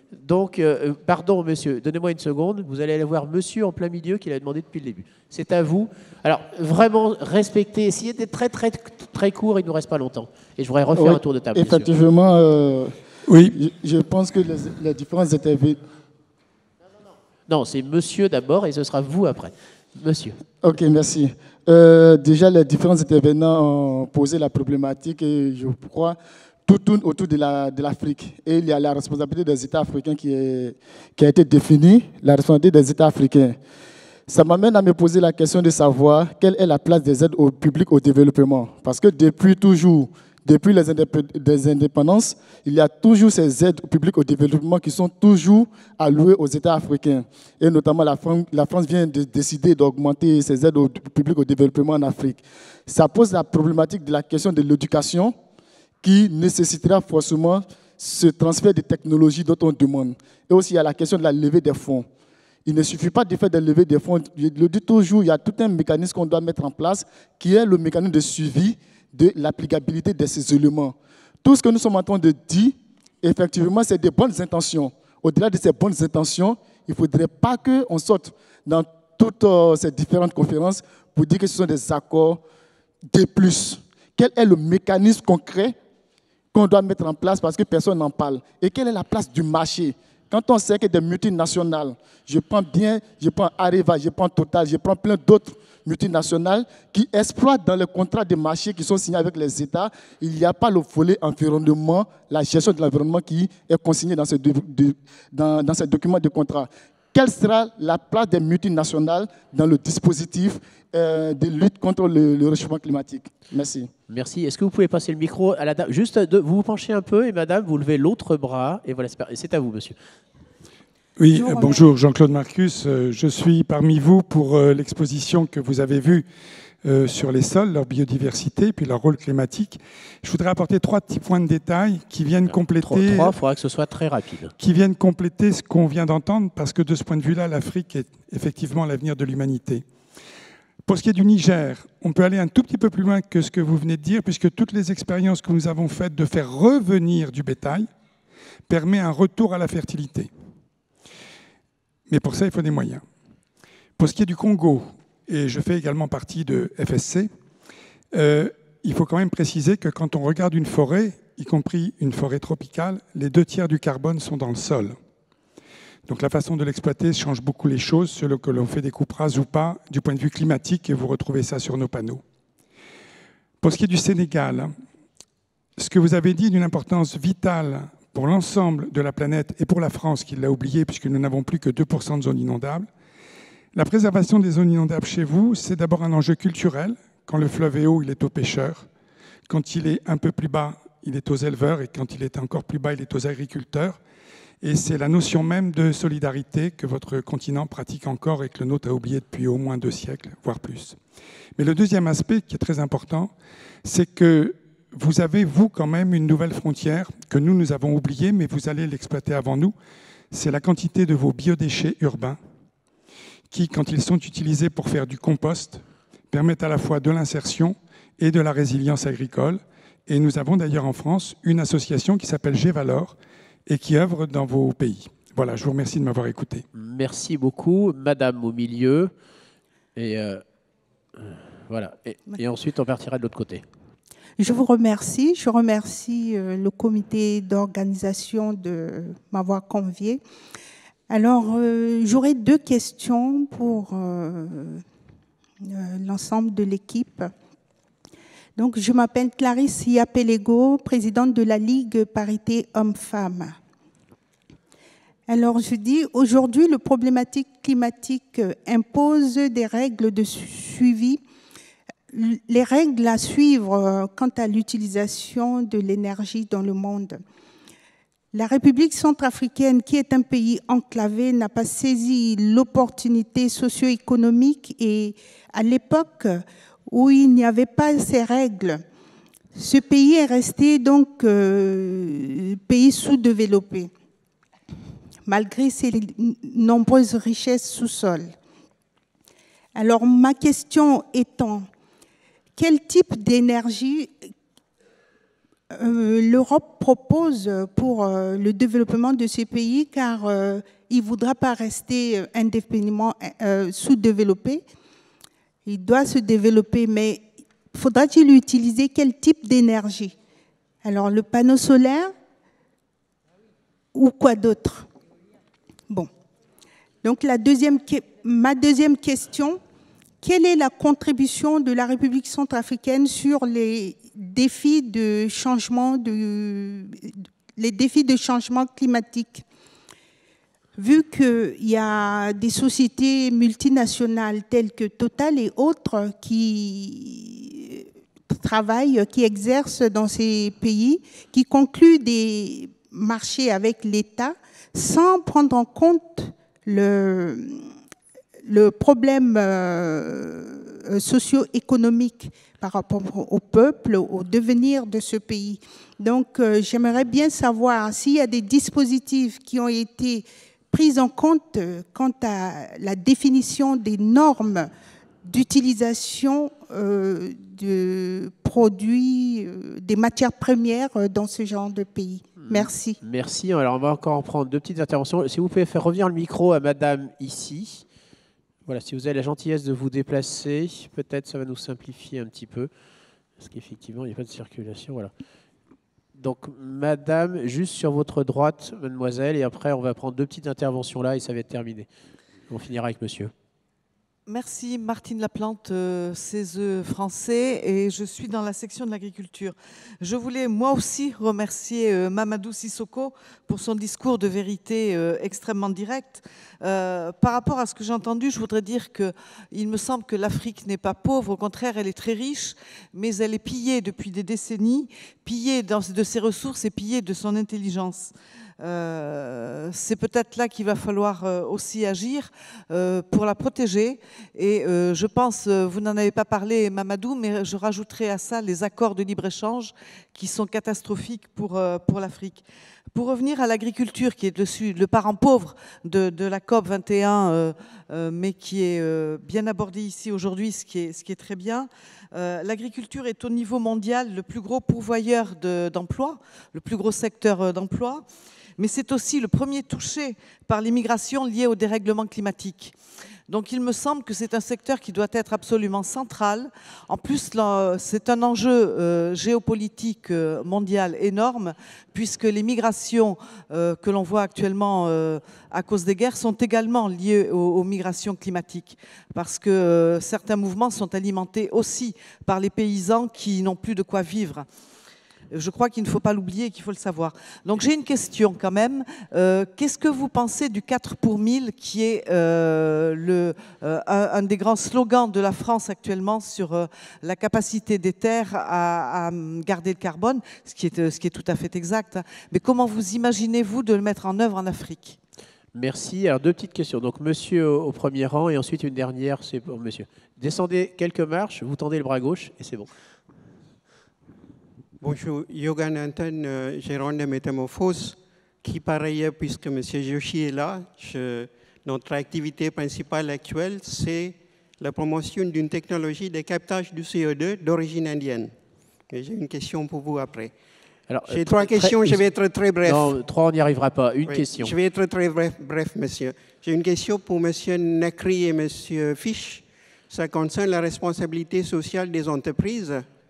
Donc, pardon, monsieur, donnez-moi une seconde. Vous allez aller voir monsieur en plein milieu qui l'a demandé depuis le début. C'est à vous. Alors, vraiment, respectez. Essayez d'être très, très, très court. Il ne nous reste pas longtemps. Et je voudrais refaire un tour de table. Effectivement, oui. Je pense que les différences étaient... Non, c'est monsieur d'abord et ce sera vous après. Monsieur. Ok, merci. Déjà, les différents intervenants ont posé la problématique et je crois tout tourne autour de l'Afrique. Et il y a la responsabilité des États africains qui a été définie, la responsabilité des États africains. Ça m'amène à me poser la question de savoir quelle est la place des aides au public au développement. Parce que depuis les indépendances, il y a toujours ces aides publiques au développement qui sont toujours allouées aux États africains. Et notamment, la France vient de décider d'augmenter ces aides au public au développement en Afrique. Ça pose la problématique de la question de l'éducation qui nécessitera forcément ce transfert de technologies dont on demande. Et aussi, il y a la question de la levée des fonds. Il ne suffit pas de faire des levées des fonds. Je le dis toujours, il y a tout un mécanisme qu'on doit mettre en place qui est le mécanisme de suivi de l'applicabilité de ces éléments. Tout ce que nous sommes en train de dire, effectivement, c'est des bonnes intentions. Au-delà de ces bonnes intentions, il ne faudrait pas qu'on sorte dans toutes ces différentes conférences pour dire que ce sont des accords de plus. Quel est le mécanisme concret qu'on doit mettre en place parce que personne n'en parle? Et quelle est la place du marché? Quand on sait que des multinationales, je prends Areva, je prends Total, je prends plein d'autres multinationales qui exploitent dans les contrats de marché qui sont signés avec les États, il n'y a pas le volet environnement, la gestion de l'environnement qui est consigné dans ces documents de contrat. Quelle sera la place des multinationales dans le dispositif de lutte contre le réchauffement climatique? Merci. Merci. Est-ce que vous pouvez passer le micro à la dame? Juste, vous vous penchez un peu et madame, vous levez l'autre bras. Et voilà, c'est à vous, monsieur. Oui, bonjour, Jean-Claude Marcus. Je suis parmi vous pour l'exposition que vous avez vue sur les sols, leur biodiversité, puis leur rôle climatique. Je voudrais apporter 3 petits points de détail qui viennent compléter... 3, il faudra que ce soit très rapide. Qui viennent compléter ce qu'on vient d'entendre, parce que de ce point de vue-là, l'Afrique est effectivement l'avenir de l'humanité. Pour ce qui est du Niger, on peut aller un tout petit peu plus loin que ce que vous venez de dire, puisque toutes les expériences que nous avons faites de faire revenir du bétail permettent un retour à la fertilité. Mais pour ça, il faut des moyens. Pour ce qui est du Congo, et je fais également partie de FSC, il faut quand même préciser que quand on regarde une forêt, y compris une forêt tropicale, les 2/3 du carbone sont dans le sol. Donc la façon de l'exploiter change beaucoup les choses, selon que l'on fait des coupes rases ou pas, du point de vue climatique, et vous retrouvez ça sur nos panneaux. Pour ce qui est du Sénégal, ce que vous avez dit d'une importance vitale pour l'ensemble de la planète et pour la France, qui l'a oublié, puisque nous n'avons plus que 2% de zones inondables, la préservation des zones inondables chez vous, c'est d'abord un enjeu culturel. Quand le fleuve est haut, il est aux pêcheurs. Quand il est un peu plus bas, il est aux éleveurs. Et quand il est encore plus bas, il est aux agriculteurs. Et c'est la notion même de solidarité que votre continent pratique encore et que le nôtre a oublié depuis au moins 2 siècles, voire plus. Mais le deuxième aspect qui est très important, c'est que vous avez, vous, quand même, une nouvelle frontière que nous avons oubliée, mais vous allez l'exploiter avant nous. C'est la quantité de vos biodéchets urbains qui, quand ils sont utilisés pour faire du compost, permettent à la fois de l'insertion et de la résilience agricole. Et nous avons d'ailleurs en France une association qui s'appelle G-Valor et qui œuvre dans vos pays. Voilà, je vous remercie de m'avoir écouté. Merci beaucoup. Madame au milieu. Et voilà. Et ensuite, on partira de l'autre côté. Je vous remercie. Je remercie le comité d'organisation de m'avoir convié. Alors, j'aurais 2 questions pour l'ensemble de l'équipe. Donc, je m'appelle Clarisse Yapelego, présidente de la Ligue Parité Hommes-Femmes. Alors, je dis, aujourd'hui, le problématique climatique impose des règles de suivi. Les règles à suivre quant à l'utilisation de l'énergie dans le monde. La République centrafricaine, qui est un pays enclavé, n'a pas saisi l'opportunité socio-économique et à l'époque où il n'y avait pas ces règles, ce pays est resté donc pays sous-développé, malgré ses nombreuses richesses sous-sol. Alors ma question étant, quel type d'énergie l'Europe propose pour le développement de ces pays, car il ne voudra pas rester indéfiniment sous-développé. Il doit se développer, mais faudra-t-il utiliser quel type d'énergie? Alors, le panneau solaire ou quoi d'autre? Bon. Donc, ma deuxième question, quelle est la contribution de la République centrafricaine sur les défis de changement climatique? Vu qu'il y a des sociétés multinationales telles que Total et autres qui travaillent, qui exercent dans ces pays, qui concluent des marchés avec l'État sans prendre en compte le problème socio-économique par rapport au peuple, au devenir de ce pays. Donc, j'aimerais bien savoir s'il y a des dispositifs qui ont été pris en compte quant à la définition des normes d'utilisation de produits, des matières premières dans ce genre de pays. Merci. Merci. Alors, on va encore en prendre deux petites interventions. Si vous pouvez faire revenir le micro à madame ici. Voilà, si vous avez la gentillesse de vous déplacer, peut-être ça va nous simplifier un petit peu. Parce qu'effectivement, il n'y a pas de circulation. Voilà. Donc, madame, juste sur votre droite, mademoiselle, et après, on va prendre deux petites interventions là et ça va être terminé. On finira avec monsieur. Merci, Martine Laplante, CESE français, et je suis dans la section de l'agriculture. Je voulais moi aussi remercier Mamadou Sissoko pour son discours de vérité extrêmement direct. Par rapport à ce que j'ai entendu, je voudrais dire qu'il me semble que l'Afrique n'est pas pauvre, au contraire, elle est très riche, mais elle est pillée depuis des décennies, pillée de ses ressources et pillée de son intelligence. C'est peut-être là qu'il va falloir aussi agir pour la protéger. Et je pense, vous n'en avez pas parlé, Mamadou, mais je rajouterai à ça les accords de libre-échange qui sont catastrophiques pour l'Afrique. Pour revenir à l'agriculture, qui est le parent pauvre de la COP 21, mais qui est bien abordé ici aujourd'hui, ce qui est très bien. L'agriculture est au niveau mondial le plus gros pourvoyeur d'emplois, le plus gros secteur d'emploi. Mais c'est aussi le premier touché par les migrations liées au dérèglement climatique. Donc il me semble que c'est un secteur qui doit être absolument central. En plus, c'est un enjeu géopolitique mondial énorme, puisque les migrations que l'on voit actuellement à cause des guerres sont également liées aux migrations climatiques, parce que certains mouvements sont alimentés aussi par les paysans qui n'ont plus de quoi vivre. Je crois qu'il ne faut pas l'oublier et qu'il faut le savoir. Donc j'ai une question quand même. Qu'est-ce que vous pensez du 4 pour 1000 qui est un des grands slogans de la France actuellement sur la capacité des terres à garder le carbone, ce qui est tout à fait exact. Mais comment vous imaginez-vous de le mettre en œuvre en Afrique? Merci. Alors deux petites questions. Donc monsieur au premier rang et ensuite une dernière, c'est pour monsieur. Descendez quelques marches, vous tendez le bras gauche et c'est bon. Bonjour, Yogan Anton, gérant de Métamorphose, qui par ailleurs, puisque M. Joshi est là, notre activité principale actuelle, c'est la promotion d'une technologie de captage du CO2 d'origine indienne. J'ai une question pour vous après. J'ai trois questions, je vais être très bref. Non, trois, on n'y arrivera pas. Une question. Je vais être très bref, monsieur. J'ai une question pour M. Nakri et M. Fisch. Ça concerne la responsabilité sociale des entreprises.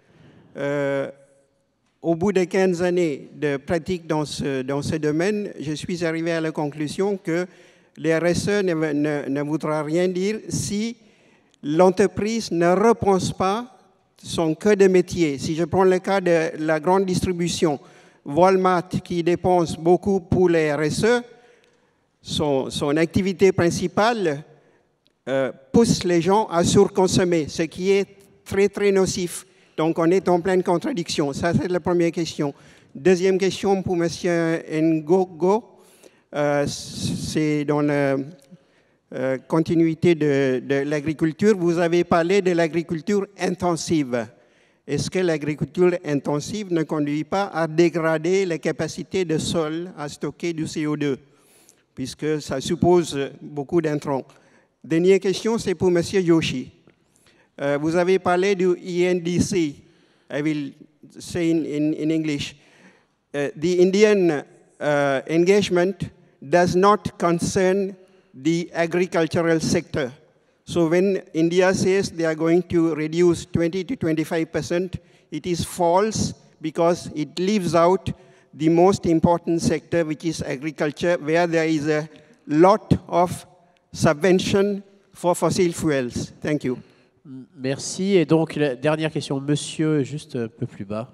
Au bout de 15 années de pratique dans ce domaine, je suis arrivé à la conclusion que les RSE ne voudra rien dire si l'entreprise ne repense pas son cœur de métier. Si je prends le cas de la grande distribution, Walmart qui dépense beaucoup pour les RSE, son activité principale pousse les gens à surconsommer, ce qui est très très nocif. Donc, on est en pleine contradiction. Ça, c'est la première question. Deuxième question pour M. Ngogo. C'est dans la continuité de l'agriculture. Vous avez parlé de l'agriculture intensive. Est-ce que l'agriculture intensive ne conduit pas à dégrader les capacités de sol à stocker du CO2, puisque ça suppose beaucoup d'intrants? Dernière question, c'est pour M. Joshi. Vous avez parlé du INDC. I will say in English, the Indian engagement does not concern the agricultural sector. So when India says they are going to reduce 20 to 25%, it is false because it leaves out the most important sector, which is agriculture, where there is a lot of subvention for fossil fuels. Thank you. Merci. Et donc, la dernière question, monsieur, juste un peu plus bas.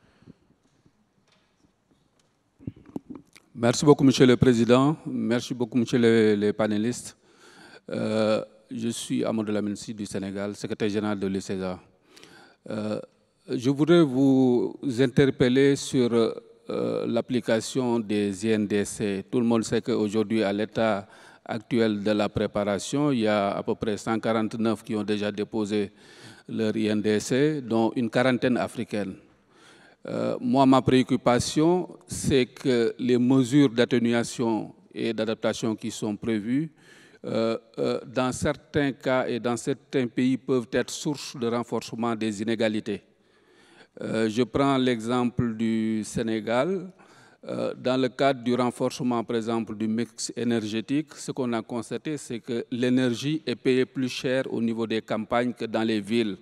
Merci beaucoup, Monsieur le Président. Merci beaucoup, Monsieur les panélistes. Je suis Amadou Lamine-Sy du Sénégal, secrétaire général de l'UCESA. Je voudrais vous interpeller sur l'application des INDC. Tout le monde sait qu'aujourd'hui, à l'état actuel de la préparation, il y a à peu près 149 qui ont déjà déposé leur INDC, dont une quarantaine africaines. Moi, ma préoccupation, c'est que les mesures d'atténuation et d'adaptation qui sont prévues, dans certains cas et dans certains pays, peuvent être source de renforcement des inégalités. Je prends l'exemple du Sénégal. Dans le cadre du renforcement, par exemple, du mix énergétique, ce qu'on a constaté, c'est que l'énergie est payée plus cher au niveau des campagnes que dans les villes.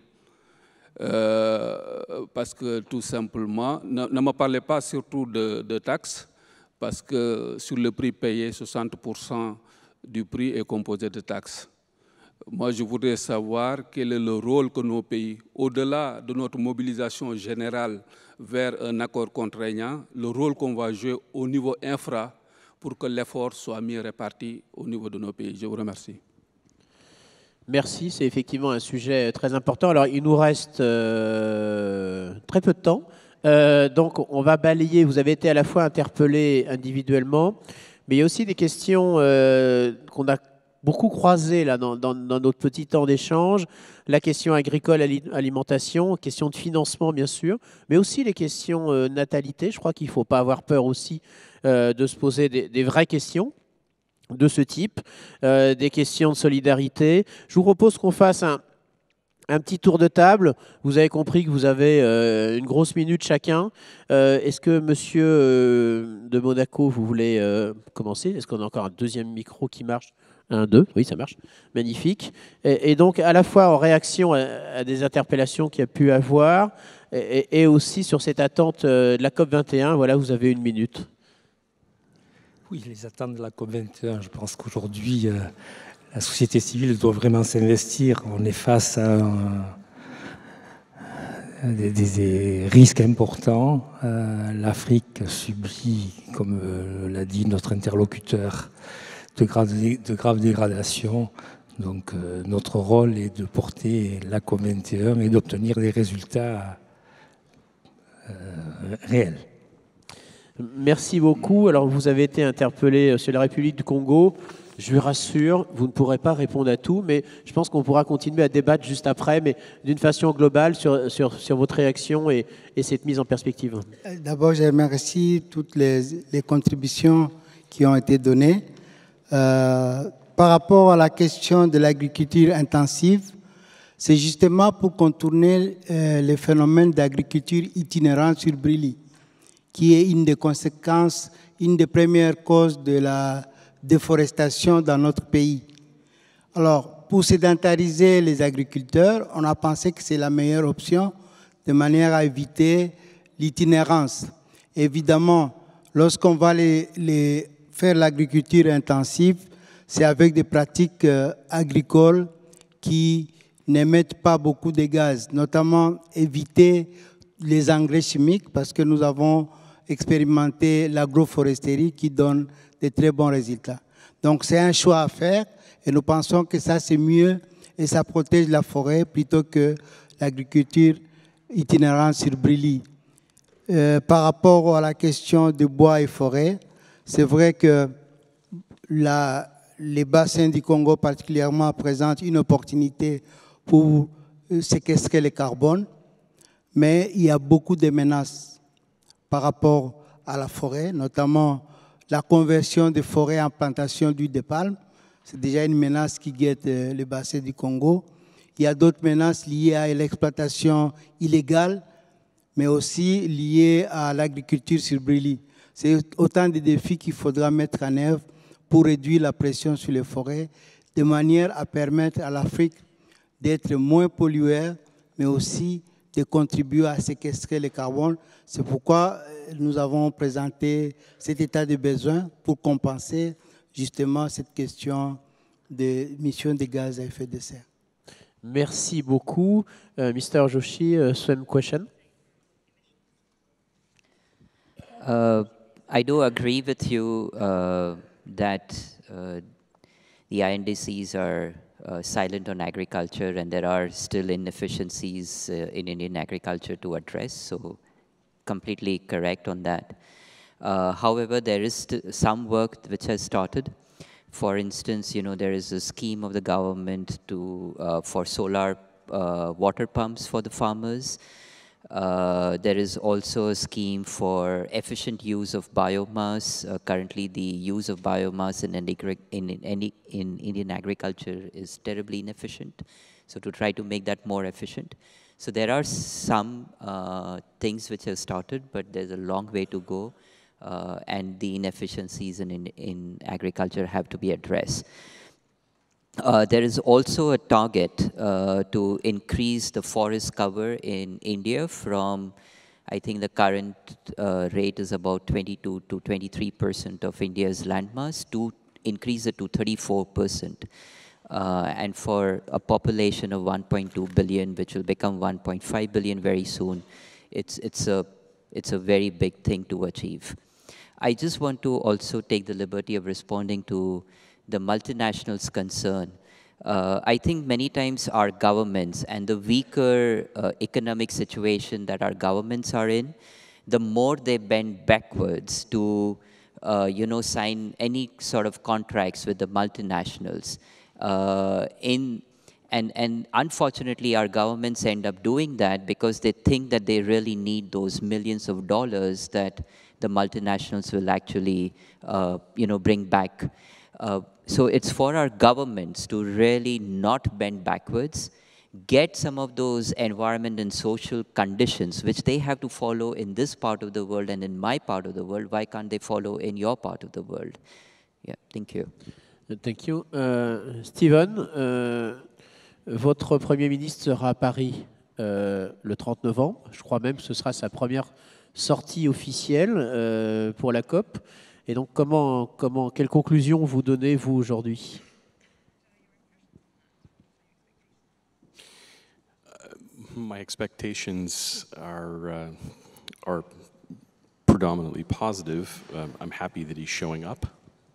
Parce que tout simplement, ne me parlez pas surtout de taxes, parce que sur le prix payé, 60% du prix est composé de taxes. Moi, je voudrais savoir quel est le rôle que nos pays, au-delà de notre mobilisation générale vers un accord contraignant, le rôle qu'on va jouer au niveau infra pour que l'effort soit mieux réparti au niveau de nos pays. Je vous remercie. Merci, c'est effectivement un sujet très important. Alors, il nous reste très peu de temps. Donc, on va balayer. Vous avez été à la fois interpellé individuellement, mais il y a aussi des questions qu'on a beaucoup croisées là, dans notre petit temps d'échange. La question agricole, alimentation, question de financement, bien sûr, mais aussi les questions natalité. Je crois qu'il ne faut pas avoir peur aussi de se poser des vraies questions de ce type, des questions de solidarité. Je vous propose qu'on fasse un petit tour de table. Vous avez compris que vous avez une grosse minute chacun. Est-ce que monsieur de Monaco, vous voulez commencer? Est-ce qu'on a encore un deuxième micro qui marche? 1, 2, oui, ça marche. Magnifique. Et donc, à la fois en réaction à des interpellations qu'il y a pu avoir, et aussi sur cette attente de la COP21, voilà, vous avez 1 minute. Oui, les attentes de la COP21, je pense qu'aujourd'hui, la société civile doit vraiment s'investir. On est face à des risques importants. L'Afrique subit, comme l'a dit notre interlocuteur, de graves dégradations. Donc notre rôle est de porter la COP21 et d'obtenir des résultats réels. Merci beaucoup. Alors, vous avez été interpellé sur la République du Congo. Je vous rassure, vous ne pourrez pas répondre à tout, mais je pense qu'on pourra continuer à débattre juste après, mais d'une façon globale sur votre réaction et cette mise en perspective. D'abord, je remercie toutes les contributions qui ont été données. Par rapport à la question de l'agriculture intensive, c'est justement pour contourner les phénomènes d'agriculture itinérante sur brûlis, qui est une des conséquences, une des premières causes de la déforestation dans notre pays. Alors, pour sédentariser les agriculteurs, on a pensé que c'est la meilleure option de manière à éviter l'itinérance. Évidemment, lorsqu'on va faire l'agriculture intensive, c'est avec des pratiques agricoles qui n'émettent pas beaucoup de gaz, notamment éviter les engrais chimiques parce que nous avons expérimenter l'agroforesterie qui donne de très bons résultats. Donc c'est un choix à faire et nous pensons que ça c'est mieux et ça protège la forêt plutôt que l'agriculture itinérante sur brûlis. Par rapport à la question de bois et forêt, c'est vrai que les bassins du Congo particulièrement présentent une opportunité pour séquestrer le carbone, mais il y a beaucoup de menaces par rapport à la forêt, notamment la conversion des forêts en plantation d'huile de palme. C'est déjà une menace qui guette le bassin du Congo. Il y a d'autres menaces liées à l'exploitation illégale mais aussi liées à l'agriculture sur brûlis. C'est autant de défis qu'il faudra mettre en œuvre pour réduire la pression sur les forêts, de manière à permettre à l'Afrique d'être moins pollueur, mais aussi de contribuer à séquestrer le carbone. C'est pourquoi nous avons présenté cet état de besoin pour compenser justement cette question d'émissions de gaz à effet de serre. Merci beaucoup. Mr. Joshi, same question. I do agree with you that the INDCs are silent on agriculture, and there are still inefficiencies in Indian agriculture to address, so completely correct on that. However, there is some work which has started. For instance, there is a scheme of the government for solar water pumps for the farmers. There is also a scheme for efficient use of biomass. Currently, the use of biomass in Indian agriculture is terribly inefficient. So to try to make that more efficient. So there are some things which have started, but there's a long way to go. And the inefficiencies in agriculture have to be addressed. There is also a target to increase the forest cover in India from, I think the current rate is about 22 to 23% of India's landmass, to increase it to 34%. And for a population of 1.2 billion, which will become 1.5 billion very soon, it's a very big thing to achieve. I just want to also take the liberty of responding to the multinationals' concern. I think many times our governments and the weaker economic situation that our governments are in, the more they bend backwards to, sign any sort of contracts with the multinationals. And unfortunately, our governments end up doing that because they think that they really need those millions of dollars that the multinationals will actually, bring back. So it's for our governments to really not bend backwards, get some of those environment and social conditions which they have to follow in this part of the world and in my part of the world. Why can't they follow in your part of the world? Yeah, thank you. Thank you. Steven, votre Premier ministre sera à Paris le 30 novembre. Je crois même que ce sera sa première sortie officielle pour la COP. Et donc, quelles conclusions vous donnez, vous, aujourd'hui? My expectations are predominantly positive. I'm happy that he's showing up.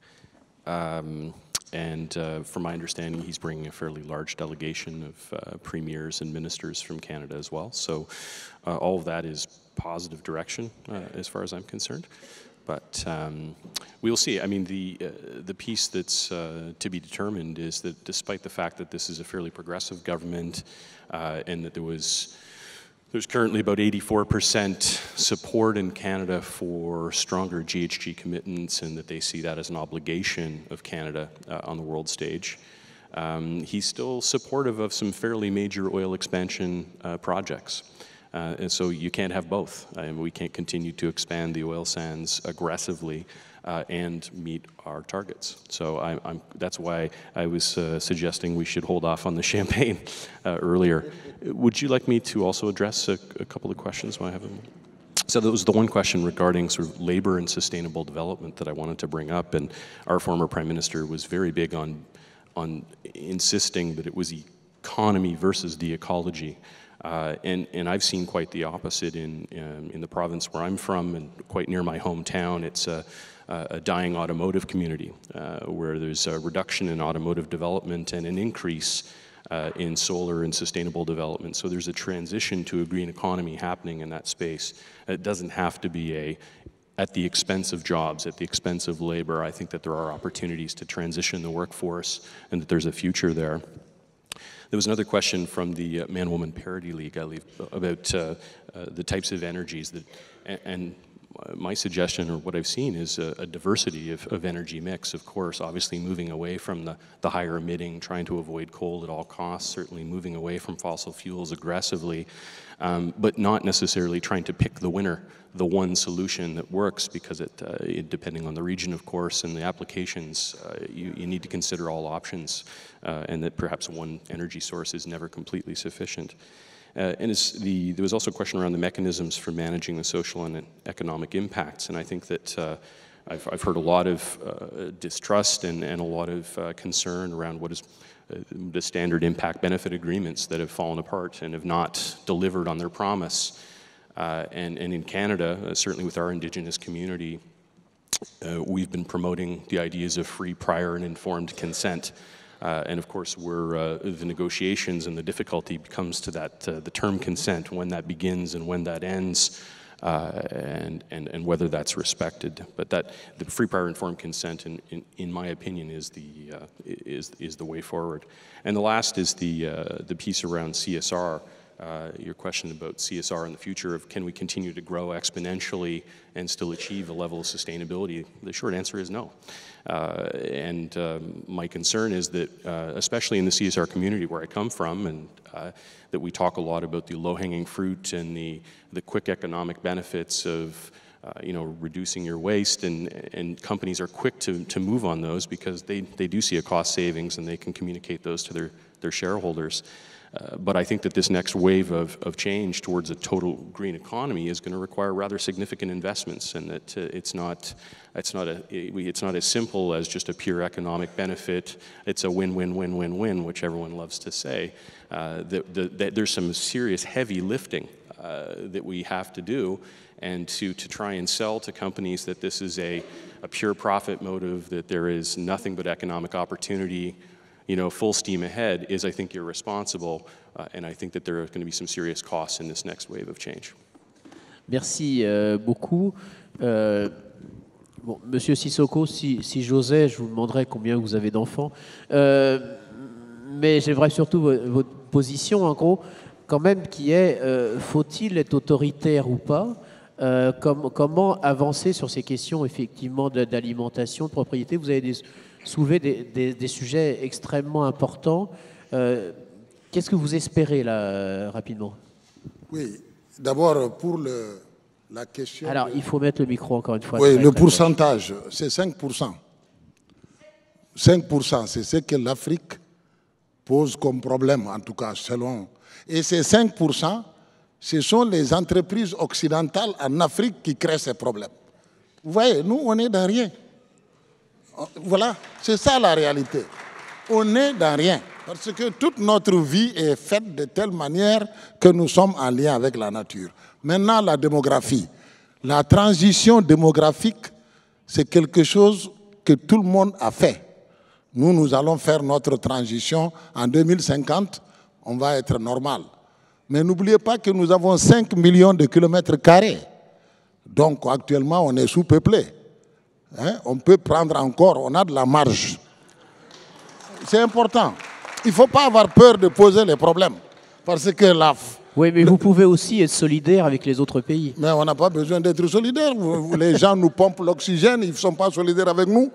And from my understanding, he's bringing a fairly large delegation of premiers and ministers from Canada as well. So all of that is positive direction as far as I'm concerned. But we'll see. I mean, the piece that's to be determined is that despite the fact that this is a fairly progressive government and that there's currently about 84% support in Canada for stronger GHG commitments, and that they see that as an obligation of Canada on the world stage. He's still supportive of some fairly major oil expansion projects. And so you can't have both. We can't continue to expand the oil sands aggressively and meet our targets. So that's why I was suggesting we should hold off on the champagne earlier. Would you like me to also address a couple of questions while I have them? So that was the one question regarding sort of labor and sustainable development that I wanted to bring up. And our former Prime Minister was very big on insisting that it was economy versus the ecology. And I've seen quite the opposite in the province where I'm from, and quite near my hometown. It's a dying automotive community where there's a reduction in automotive development and an increase in solar and sustainable development. So there's a transition to a green economy happening in that space. It doesn't have to be at the expense of jobs, at the expense of labor. I think that there are opportunities to transition the workforce and that there's a future there. There was another question from the Man-Woman Parity League, I believe, about the types of energies that, and my suggestion, or what I've seen, is a diversity of energy mix, of course, obviously moving away from the higher emitting, trying to avoid coal at all costs, certainly moving away from fossil fuels aggressively, but not necessarily trying to pick the winner, the one solution that works, because depending on the region, of course, and the applications, you need to consider all options, and that perhaps one energy source is never completely sufficient. And there was also a question around the mechanisms for managing the social and economic impacts, and I think that I've heard a lot of distrust and a lot of concern around what is the standard impact benefit agreements that have fallen apart and have not delivered on their promise. And in Canada, certainly with our Indigenous community, we've been promoting the ideas of free, prior, and informed consent. And of course, the negotiations and the difficulty comes to that, the term consent, when that begins and when that ends, and whether that's respected. But the free, prior, informed consent, in my opinion, is the way forward. And the last is the piece around CSR. Your question about CSR in the future, of can we continue to grow exponentially and still achieve a level of sustainability? The short answer is no. And my concern is that, especially in the CSR community where I come from, and that we talk a lot about the low-hanging fruit and the quick economic benefits of reducing your waste, and companies are quick to move on those because they do see a cost savings and they can communicate those to their shareholders. But I think that this next wave of change towards a total green economy is going to require rather significant investments, and that it's not as simple as just a pure economic benefit. It's a win-win-win-win-win, which everyone loves to say. That there's some serious heavy lifting that we have to do, and to try and sell to companies that this is a pure profit motive, that there is nothing but economic opportunity, full steam ahead, is, I think, irresponsible, and I think that there are going to be some serious costs in this next wave of change. Merci beaucoup. Bon, Monsieur Sissoko, si j'osais, je vous demanderais combien vous avez d'enfants. Mais j'aimerais surtout votre position, en gros, quand même, qui est, faut-il être autoritaire ou pas? Comment avancer sur ces questions, effectivement, d'alimentation, de propriété? Vous avez soulevé des sujets extrêmement importants. Qu'est-ce que vous espérez, là, rapidement? Oui, d'abord, pour la question... Alors, il faut mettre le micro, encore une fois. Oui, le pourcentage, c'est 5%. 5%, c'est ce que l'Afrique pose comme problème, en tout cas, selon... Et ces 5%, ce sont les entreprises occidentales en Afrique qui créent ces problèmes. Vous voyez, nous, on est dans rien. Voilà, c'est ça la réalité. On est dans rien. Parce que toute notre vie est faite de telle manière que nous sommes en lien avec la nature. Maintenant, la démographie. La transition démographique, c'est quelque chose que tout le monde a fait. Nous allons faire notre transition en 2050, on va être normal. Mais n'oubliez pas que nous avons 5 millions de kilomètres carrés. Donc actuellement, on est sous-peuplé. Hein? On peut prendre encore, on a de la marge. C'est important. Il ne faut pas avoir peur de poser les problèmes. Parce que oui, mais vous pouvez aussi être solidaire avec les autres pays. Mais on n'a pas besoin d'être solidaire. Les gens nous pompent l'oxygène, ils ne sont pas solidaires avec nous.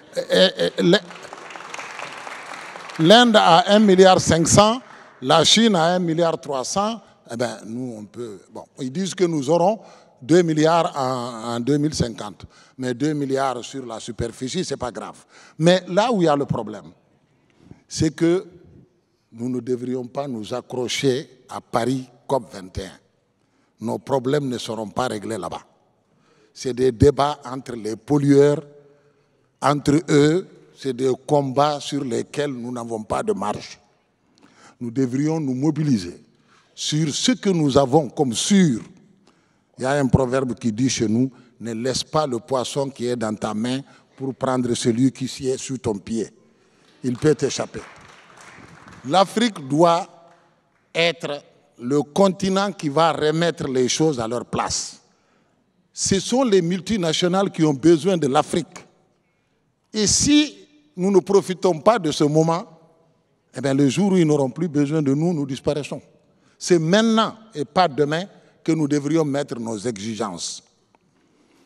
L'Inde a 1,5 milliard, la Chine a 1,3 milliard. Eh bien, nous, on peut... Bon, ils disent que nous aurons 2 milliards en 2050. Mais 2 milliards sur la superficie, ce n'est pas grave. Mais là où il y a le problème, c'est que nous ne devrions pas nous accrocher à Paris COP21. Nos problèmes ne seront pas réglés là-bas. C'est des débats entre les pollueurs, entre eux, c'est des combats sur lesquels nous n'avons pas de marge. Nous devrions nous mobiliser sur ce que nous avons comme sûr. Il y a un proverbe qui dit chez nous, ne laisse pas le poisson qui est dans ta main pour prendre celui qui est sur ton pied. Il peut t'échapper. L'Afrique doit être le continent qui va remettre les choses à leur place. Ce sont les multinationales qui ont besoin de l'Afrique. Et si nous ne profitons pas de ce moment, eh bien, le jour où ils n'auront plus besoin de nous, nous disparaissons. C'est maintenant et pas demain que nous devrions mettre nos exigences.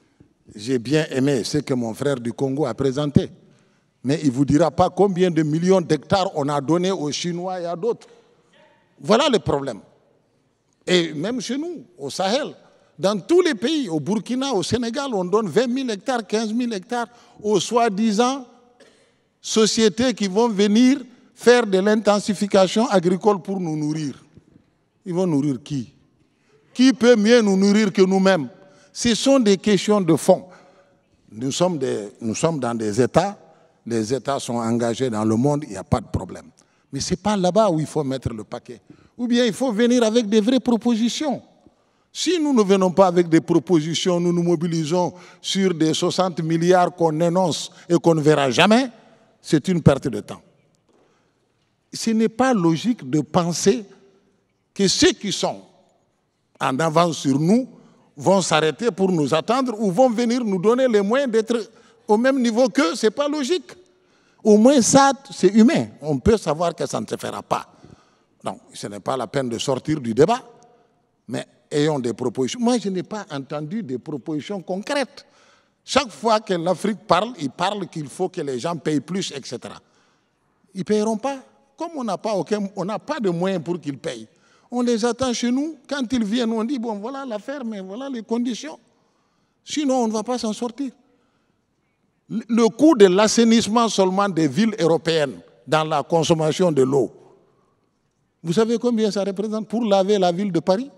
J'ai bien aimé ce que mon frère du Congo a présenté. Mais il ne vous dira pas combien de millions d'hectares on a donné aux Chinois et à d'autres. Voilà le problème. Et même chez nous, au Sahel, dans tous les pays, au Burkina, au Sénégal, on donne 20 000 hectares, 15 000 hectares aux soi-disant sociétés qui vont venir faire de l'intensification agricole pour nous nourrir. Ils vont nourrir qui? Qui peut mieux nous nourrir que nous-mêmes? Ce sont des questions de fond. Nous sommes dans des États, les États sont engagés dans le monde, il n'y a pas de problème. Mais ce n'est pas là-bas où il faut mettre le paquet. Ou bien il faut venir avec des vraies propositions. Si nous ne venons pas avec des propositions, nous nous mobilisons sur des 60 milliards qu'on énonce et qu'on ne verra jamais, c'est une perte de temps. Ce n'est pas logique de penser que ceux qui sont en avance sur nous vont s'arrêter pour nous attendre ou vont venir nous donner les moyens d'être au même niveau qu'eux. Ce n'est pas logique. Au moins ça, c'est humain. On peut savoir que ça ne se fera pas. Donc, ce n'est pas la peine de sortir du débat, mais ayons des propositions. Moi, je n'ai pas entendu des propositions concrètes. Chaque fois que l'Afrique parle, il parle qu'il faut que les gens payent plus, etc. Ils ne paieront pas. Comme on n'a pas de moyens pour qu'ils payent, on les attend chez nous. Quand ils viennent, on dit, bon, voilà l'affaire, mais voilà les conditions. Sinon, on ne va pas s'en sortir. Le coût de l'assainissement seulement des villes européennes dans la consommation de l'eau, vous savez combien ça représente pour laver la ville de Paris?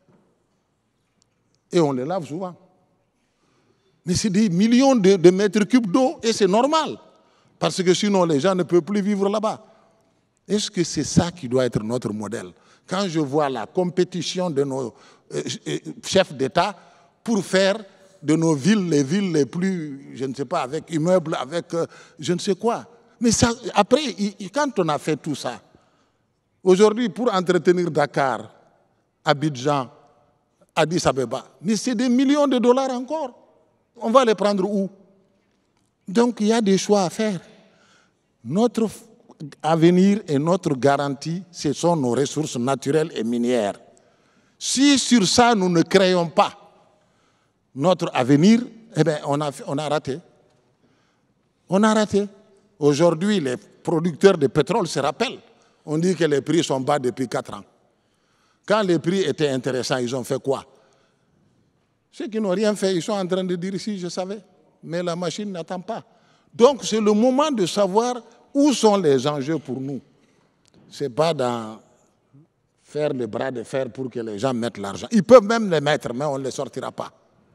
Et on les lave souvent. Mais c'est des millions de mètres cubes d'eau et c'est normal. Parce que sinon, les gens ne peuvent plus vivre là-bas. Est-ce que c'est ça qui doit être notre modèle? Quand je vois la compétition de nos chefs d'État pour faire de nos villes les villes les plus, je ne sais pas, avec immeubles, avec je ne sais quoi. Mais ça, après, quand on a fait tout ça, aujourd'hui, pour entretenir Dakar, Abidjan, Addis Abeba, mais c'est des millions de dollars encore. On va les prendre où? Donc, il y a des choix à faire. Notre avenir et notre garantie, ce sont nos ressources naturelles et minières. Si sur ça, nous ne créons pas notre avenir, eh bien, on a raté. On a raté. Aujourd'hui, les producteurs de pétrole se rappellent. On dit que les prix sont bas depuis 4 ans. Quand les prix étaient intéressants, ils ont fait quoi? Ceux qui n'ont rien fait, ils sont en train de dire ici, je savais. Mais la machine n'attend pas. Donc, c'est le moment de savoir où sont les enjeux pour nous. Ce n'est pas dans faire le bras de fer pour que les gens mettent l'argent. Ils peuvent même les mettre, mais on ne les sortira pas.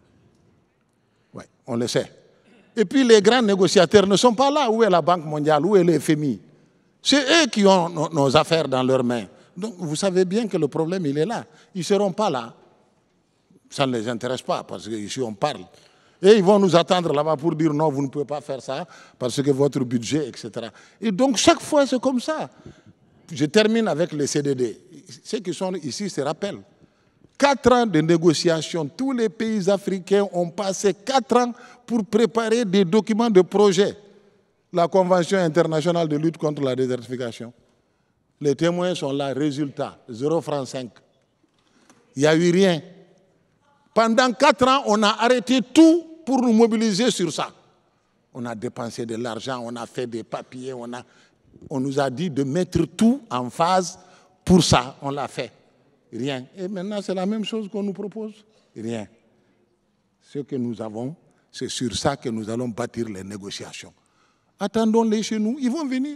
Oui, on le sait. Et puis, les grands négociateurs ne sont pas là. Où est la Banque mondiale? Où est le FMI? C'est eux qui ont nos affaires dans leurs mains. Donc, vous savez bien que le problème, il est là. Ils ne seront pas là. Ça ne les intéresse pas, parce qu'ici, on parle. Et ils vont nous attendre là-bas pour dire non, vous ne pouvez pas faire ça, parce que votre budget, etc. Et donc, chaque fois, c'est comme ça. Je termine avec les CDD. Ceux qui sont ici se rappellent. 4 ans de négociations. Tous les pays africains ont passé 4 ans pour préparer des documents de projet. La Convention internationale de lutte contre la désertification. Les témoins sont là, résultat, 0 franc 5. Il n'y a eu rien. Pendant 4 ans, on a arrêté tout pour nous mobiliser sur ça. On a dépensé de l'argent, on a fait des papiers, on nous a dit de mettre tout en phase pour ça. On l'a fait. Rien. Et maintenant, c'est la même chose qu'on nous propose. Rien. Ce que nous avons, c'est sur ça que nous allons bâtir les négociations. Attendons-les chez nous, ils vont venir.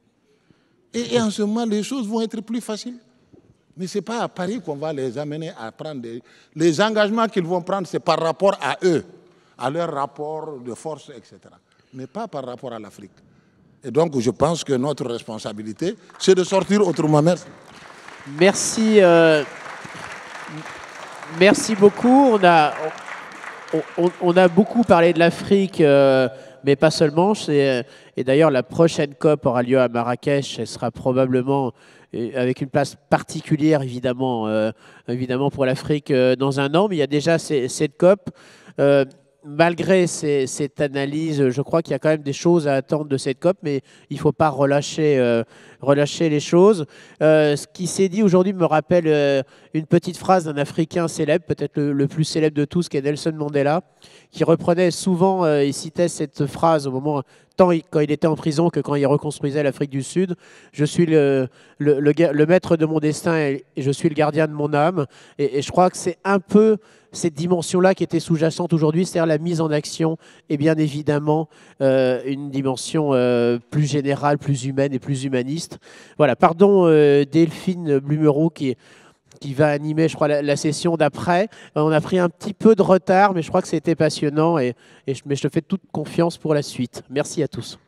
Et en ce moment, les choses vont être plus faciles. Mais ce n'est pas à Paris qu'on va les amener à prendre les engagements qu'ils vont prendre, c'est par rapport à eux, à leur rapport de force, etc. Mais pas par rapport à l'Afrique. Et donc, je pense que notre responsabilité, c'est de sortir autrement. Merci. Merci beaucoup. On a beaucoup parlé de l'Afrique, mais pas seulement. Et d'ailleurs, la prochaine COP aura lieu à Marrakech. Elle sera probablement avec une place particulière, évidemment pour l'Afrique dans un an. Mais il y a déjà cette COP. malgré cette analyse, je crois qu'il y a quand même des choses à attendre de cette COP, mais il ne faut pas relâcher les choses. Ce qui s'est dit aujourd'hui me rappelle une petite phrase d'un Africain célèbre, peut-être le plus célèbre de tous, qui est Nelson Mandela, qui reprenait souvent, il citait cette phrase au moment, tant quand il était en prison que quand il reconstruisait l'Afrique du Sud: je suis le maître de mon destin et je suis le gardien de mon âme. Et je crois que c'est un peu cette dimension-là qui était sous-jacente aujourd'hui, c'est-à-dire la mise en action et bien évidemment une dimension plus générale, plus humaine et plus humaniste. Voilà, pardon Delphine Blumereau qui va animer, je crois, la session d'après. On a pris un petit peu de retard, mais je crois que c'était passionnant mais je te fais toute confiance pour la suite. Merci à tous.